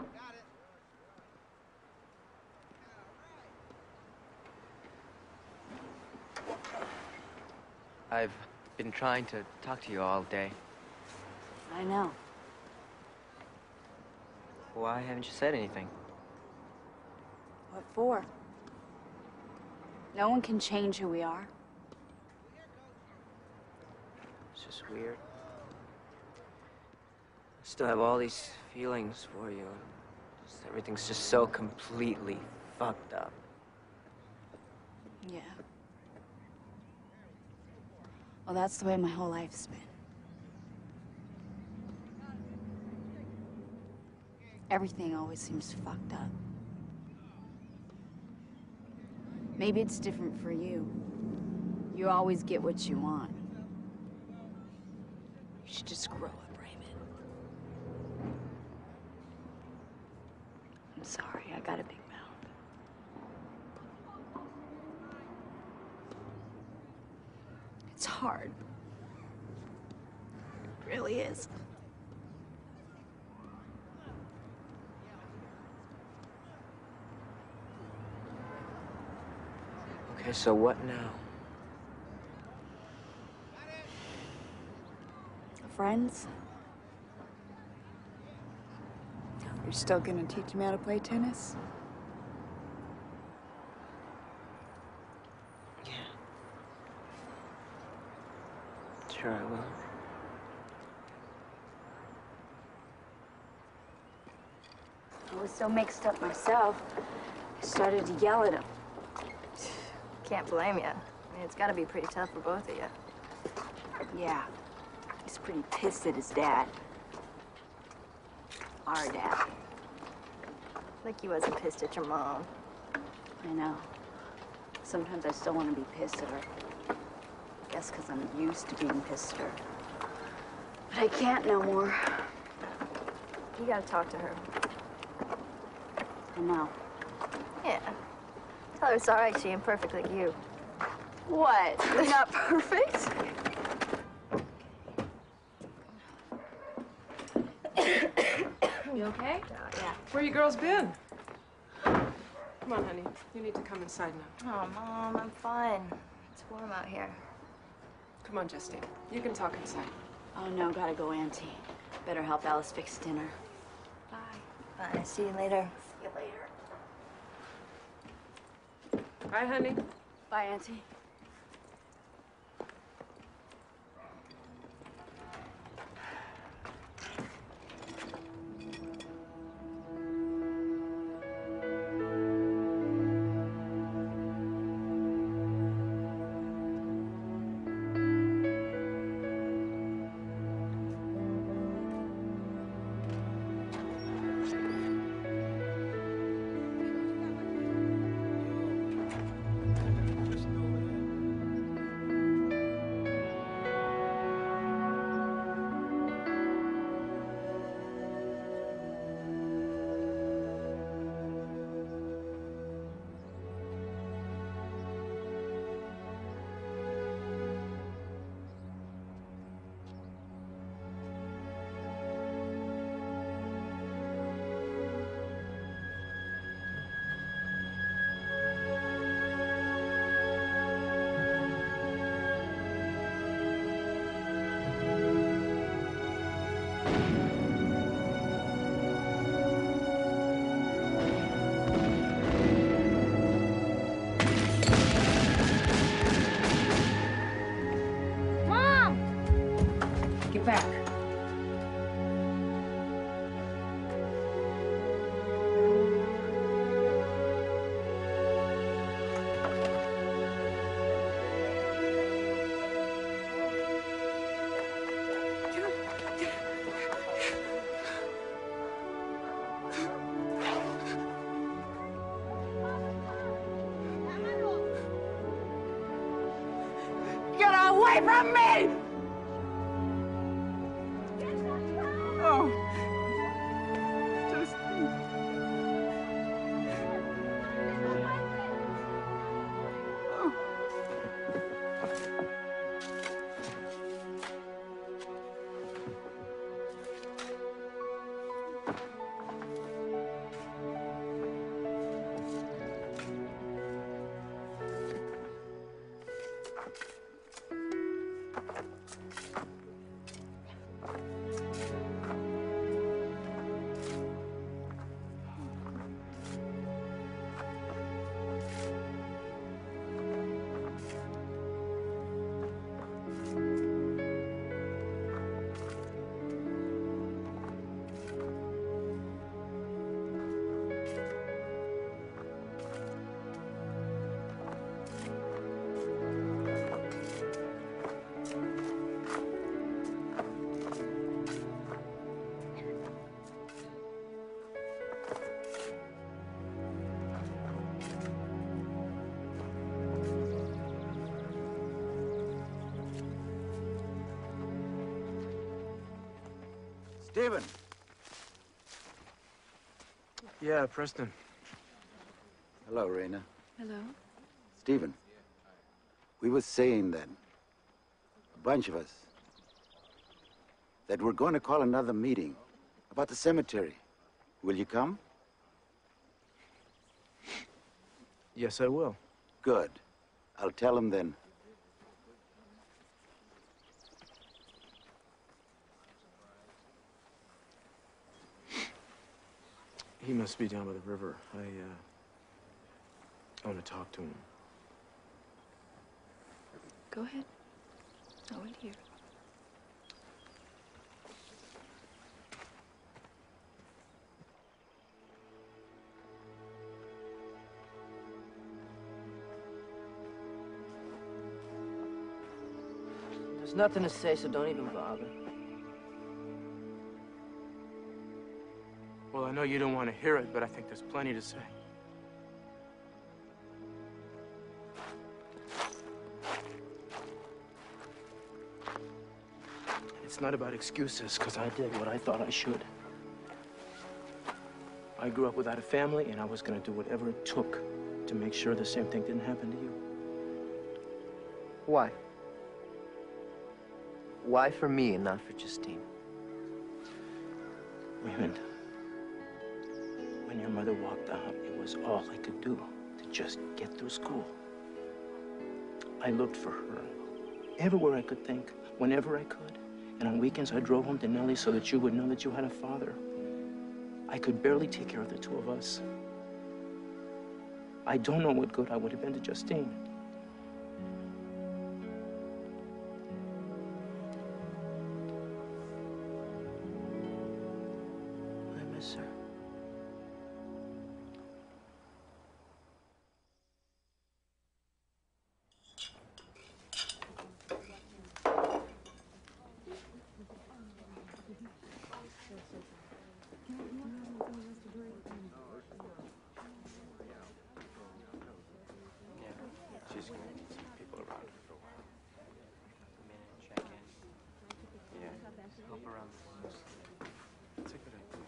I've been trying to talk to you all day. I know. Why haven't you said anything? What for? No one can change who we are. It's just weird. I still have all these feelings for you. Just, everything's just so completely fucked up. Yeah. Well, that's the way my whole life's been. Everything always seems fucked up. Maybe it's different for you. You always get what you want. You should just grow up, Raymond. I'm sorry, I got a big mouth. It's hard. It really is. Okay, so what now? Friends? You're still gonna teach me how to play tennis? Yeah. Sure I will. I was so mixed up myself, I started to yell at him. Can't blame you. I mean, it's got to be pretty tough for both of you. Yeah. He's pretty pissed at his dad. Our dad. Like he wasn't pissed at your mom. I know. Sometimes I still want to be pissed at her. I guess because I'm used to being pissed at her. But I can't no more. You gotta talk to her. I know. Yeah. Tell her it's all right she ain't perfect like you. What? You're not perfect? You okay? Uh, yeah. Where you girls been? Come on, honey. You need to come inside now. Oh, Mom, I'm fine. It's warm out here. Come on, Justine. You can talk inside. Oh, no. Gotta go, Auntie. Better help Alice fix dinner. Bye. Bye. See you later. See you later. Bye, honey. Bye, Auntie. Get back. Get away from me! Oh. Just... Oh. Stephen. Yeah, Preston. Hello, Raina. Hello. Stephen. We were saying then, a bunch of us, that we're going to call another meeting about the cemetery. Will you come? Yes, I will. Good. I'll tell him then. He must be down by the river. I, uh, I want to talk to him. Go ahead. I'll wait here. There's nothing to say, so don't even bother. Well, I know you don't want to hear it, but I think there's plenty to say. It's not about excuses, because I did what I thought I should. I grew up without a family, and I was going to do whatever it took to make sure the same thing didn't happen to you. Why? Why for me and not for Justine? Raymond, when your mother walked out, it was all I could do to just get through school. I looked for her everywhere I could think, whenever I could. And on weekends, I drove home to Nellie so that you would know that you had a father. I could barely take care of the two of us. I don't know what good I would have been to Justine. I miss her. She's going to need some people around her for a while. Come in and check in. Yeah. Help around the house. That's a good idea.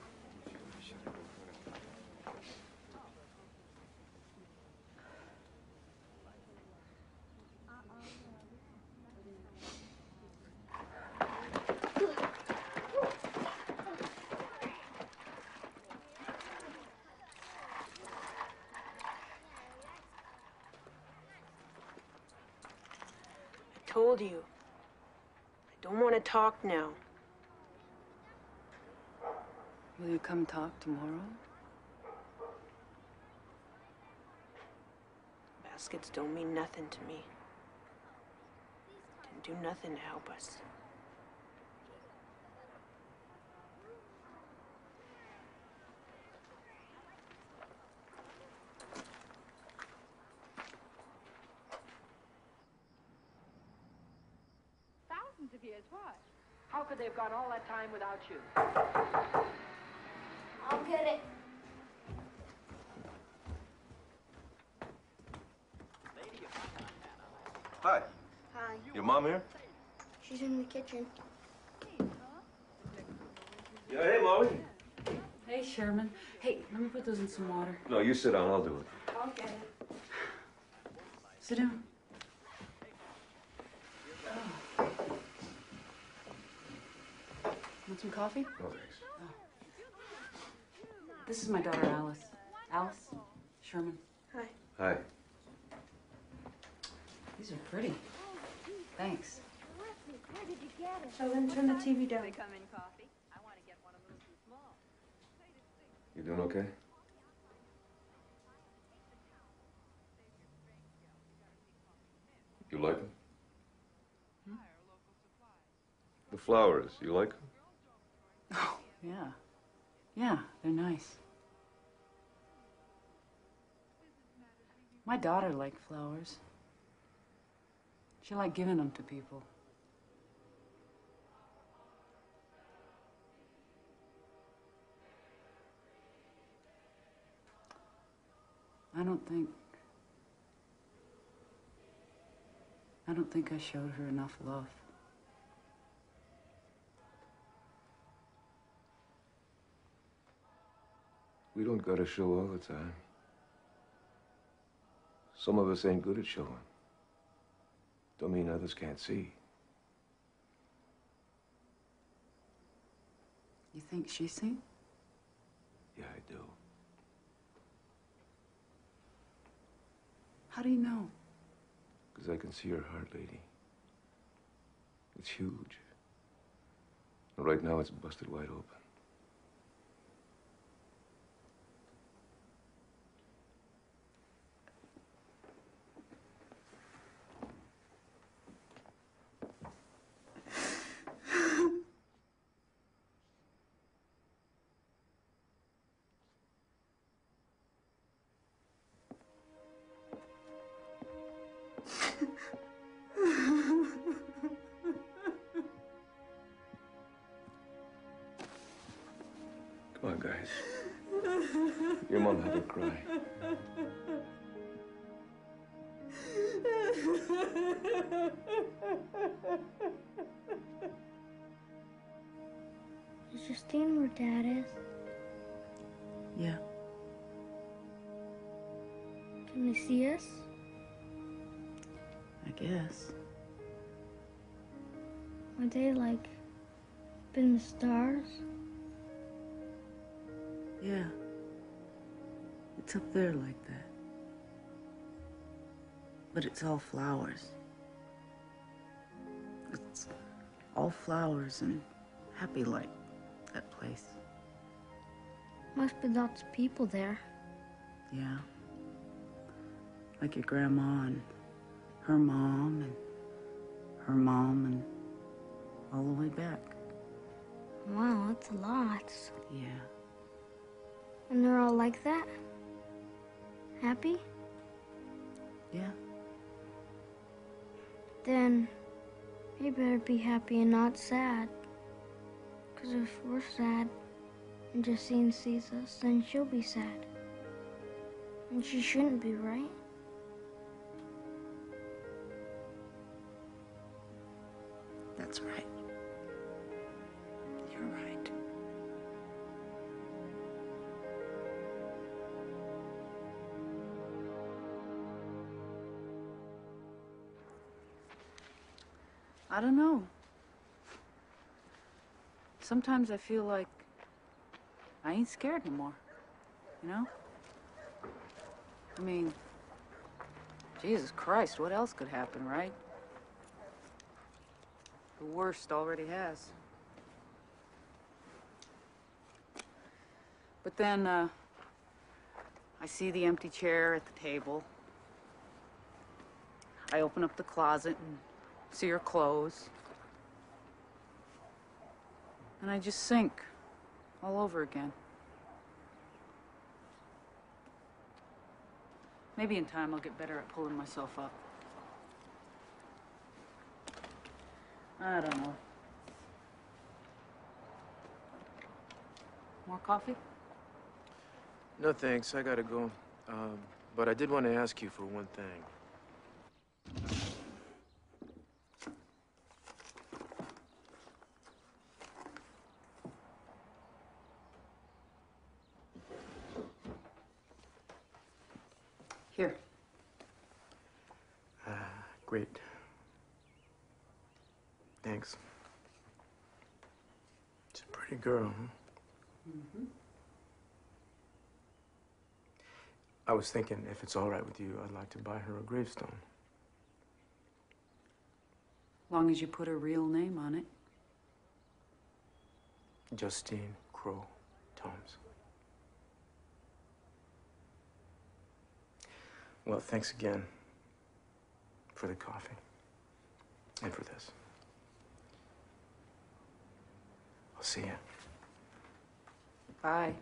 I told you. I don't want to talk now. Will you come talk tomorrow? Baskets don't mean nothing to me. Didn't do nothing to help us. Thousands of years, what? How could they have gone all that time without you? I'll get it. Hi. Hi. Your mom here? She's in the kitchen. Yeah, hey, Molly. Hey, Sherman. Hey, let me put those in some water. No, you sit down. I'll do it. I'll get it. Sit down. Oh. Want some coffee? No, thanks. This is my daughter, Alice. Alice? Sherman. Hi. Hi. These are pretty. Thanks. Where did you get it? So then turn the T V down. You doing okay? You like them? Hmm? The flowers, you like them? Oh, yeah. Yeah, they're nice. My daughter liked flowers. She liked giving them to people. I don't think... I don't think I showed her enough love. We don't gotta show all the time. Some of us ain't good at showing. Don't mean others can't see. You think she's seen? Yeah, I do. How do you know? Because I can see her heart, lady. It's huge. And right now, it's busted wide open. Come on, guys. Your mom had to cry. Is Justine where Dad is? Yeah. Can they see us? I guess. Are they like up in the stars? Yeah. It's up there like that. But it's all flowers. It's all flowers and happy like that place. Must be lots of people there. Yeah. Like your grandma and her mom and her mom and all the way back. Wow, that's a lot. Yeah. And they're all like that? Happy? Yeah. Then we better be happy and not sad. Because if we're sad and Justine sees us, then she'll be sad. And she shouldn't be, right? That's right. You're right. I don't know. Sometimes I feel like I ain't scared anymore, you know? I mean, Jesus Christ, what else could happen, right? The worst already has. But then, uh, I see the empty chair at the table. I open up the closet and see her clothes. And I just sink all over again. Maybe in time I'll get better at pulling myself up. I don't know. More coffee? No, thanks. I gotta go. Um, but I did want to ask you for one thing. Here. Ah, great. Thanks. She's a pretty girl, huh? Mm-hmm. I was thinking, if it's all right with you, I'd like to buy her a gravestone. Long as you put her real name on it. Justine Crow Thoms. Well, thanks again for the coffee and for this. I'll see you. Bye.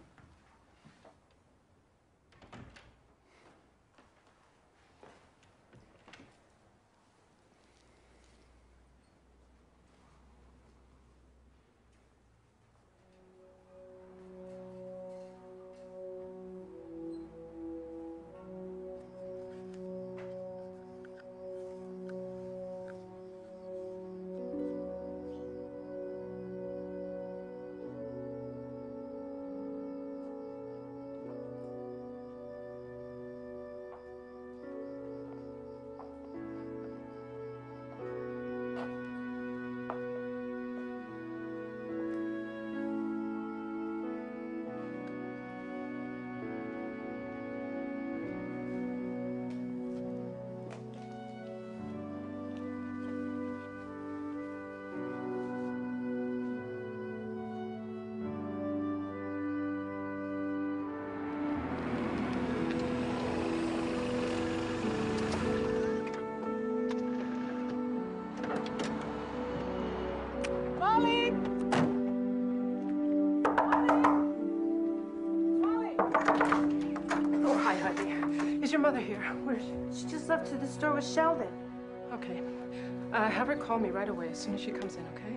Is your mother here? Where's She just left to the store with Sheldon. Okay. Uh, have her call me right away as soon as she comes in, okay?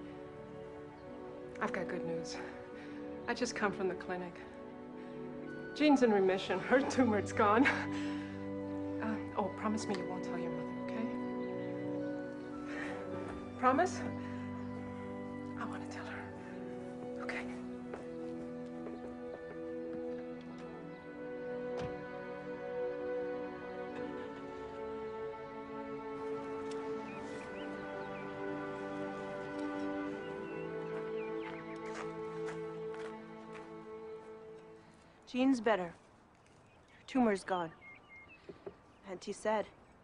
I've got good news. I just come from the clinic. Jean's in remission. Her tumor's gone. Uh, oh, promise me you won't tell your mother, okay? Promise? I want to tell her. Okay. Jean's better. Her tumor's gone. Auntie said.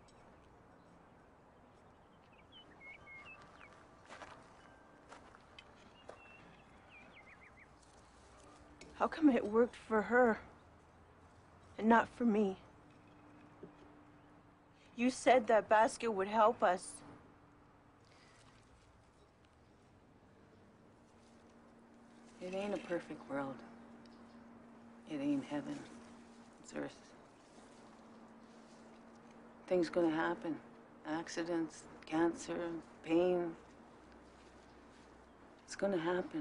How come it worked for her and not for me? You said that basket would help us. It ain't a perfect world. It ain't heaven. It's earth. Things gonna happen. Accidents, cancer, pain. It's gonna happen.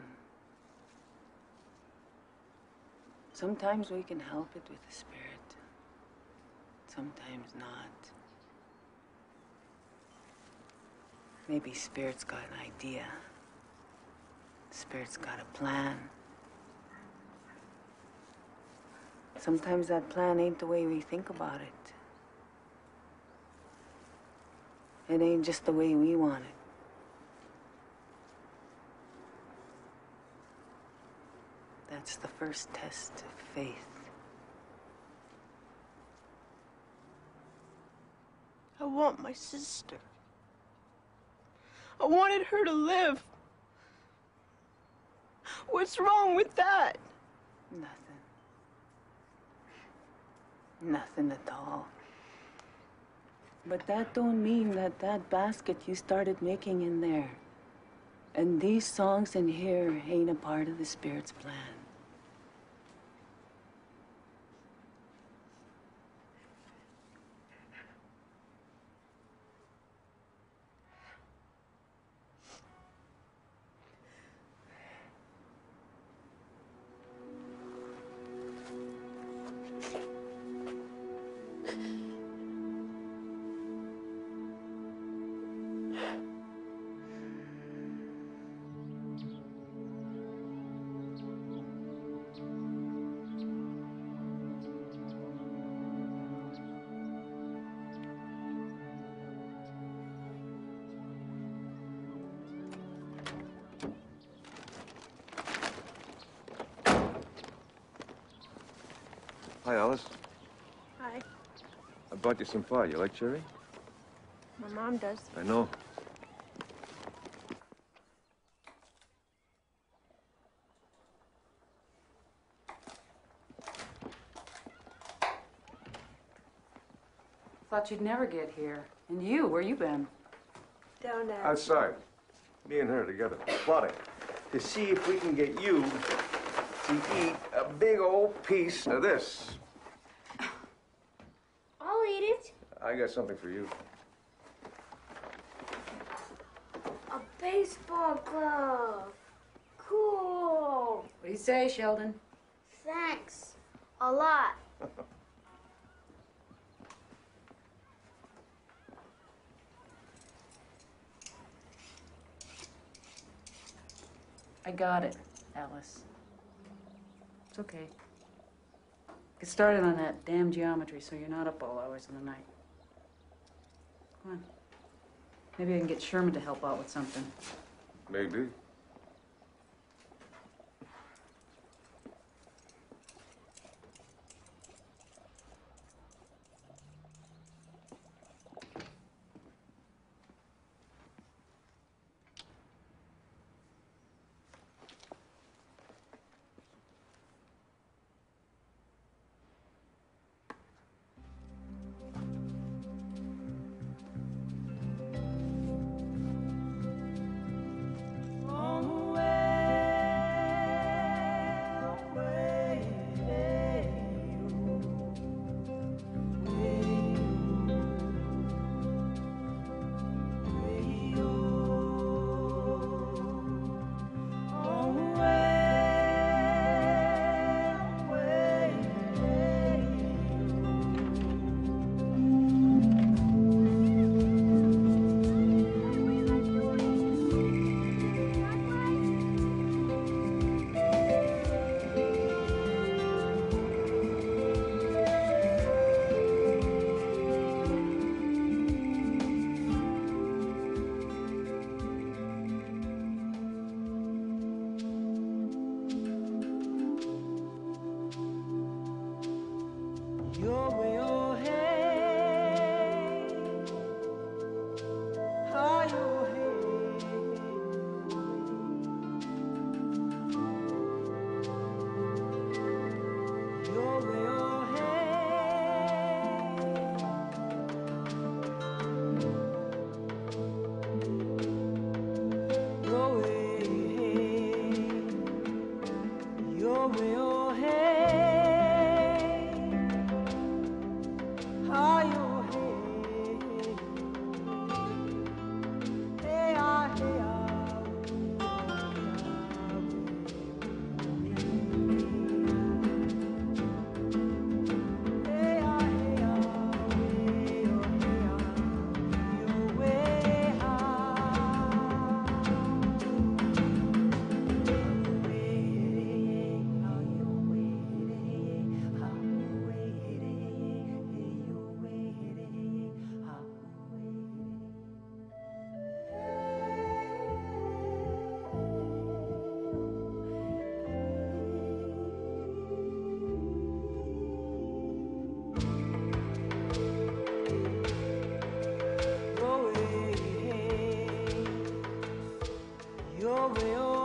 Sometimes we can help it with the spirit. Sometimes not. Maybe spirit's got an idea. Spirit's got a plan. Sometimes that plan ain't the way we think about it. It ain't just the way we want it. That's the first test of faith. I want my sister. I wanted her to live. What's wrong with that? Nothing. Nothing at all. But that don't mean that that basket you started making in there and these songs in here ain't a part of the Spirit's plan. Hi, Alice. Hi. I bought you some pie. You like cherry? My mom does. I know. Thought you'd never get here. And you, where you been? Down there. Outside. Me and her together. Plotting to see if we can get you to eat a big old piece of this. I'll eat it. I got something for you. A baseball glove. Cool. What do you say, Sheldon? Thanks. A lot. I got it, Alice. It's okay. Get started on that damn geometry so you're not up all hours of the night. Come on. Maybe I can get Sherman to help out with something. Maybe. your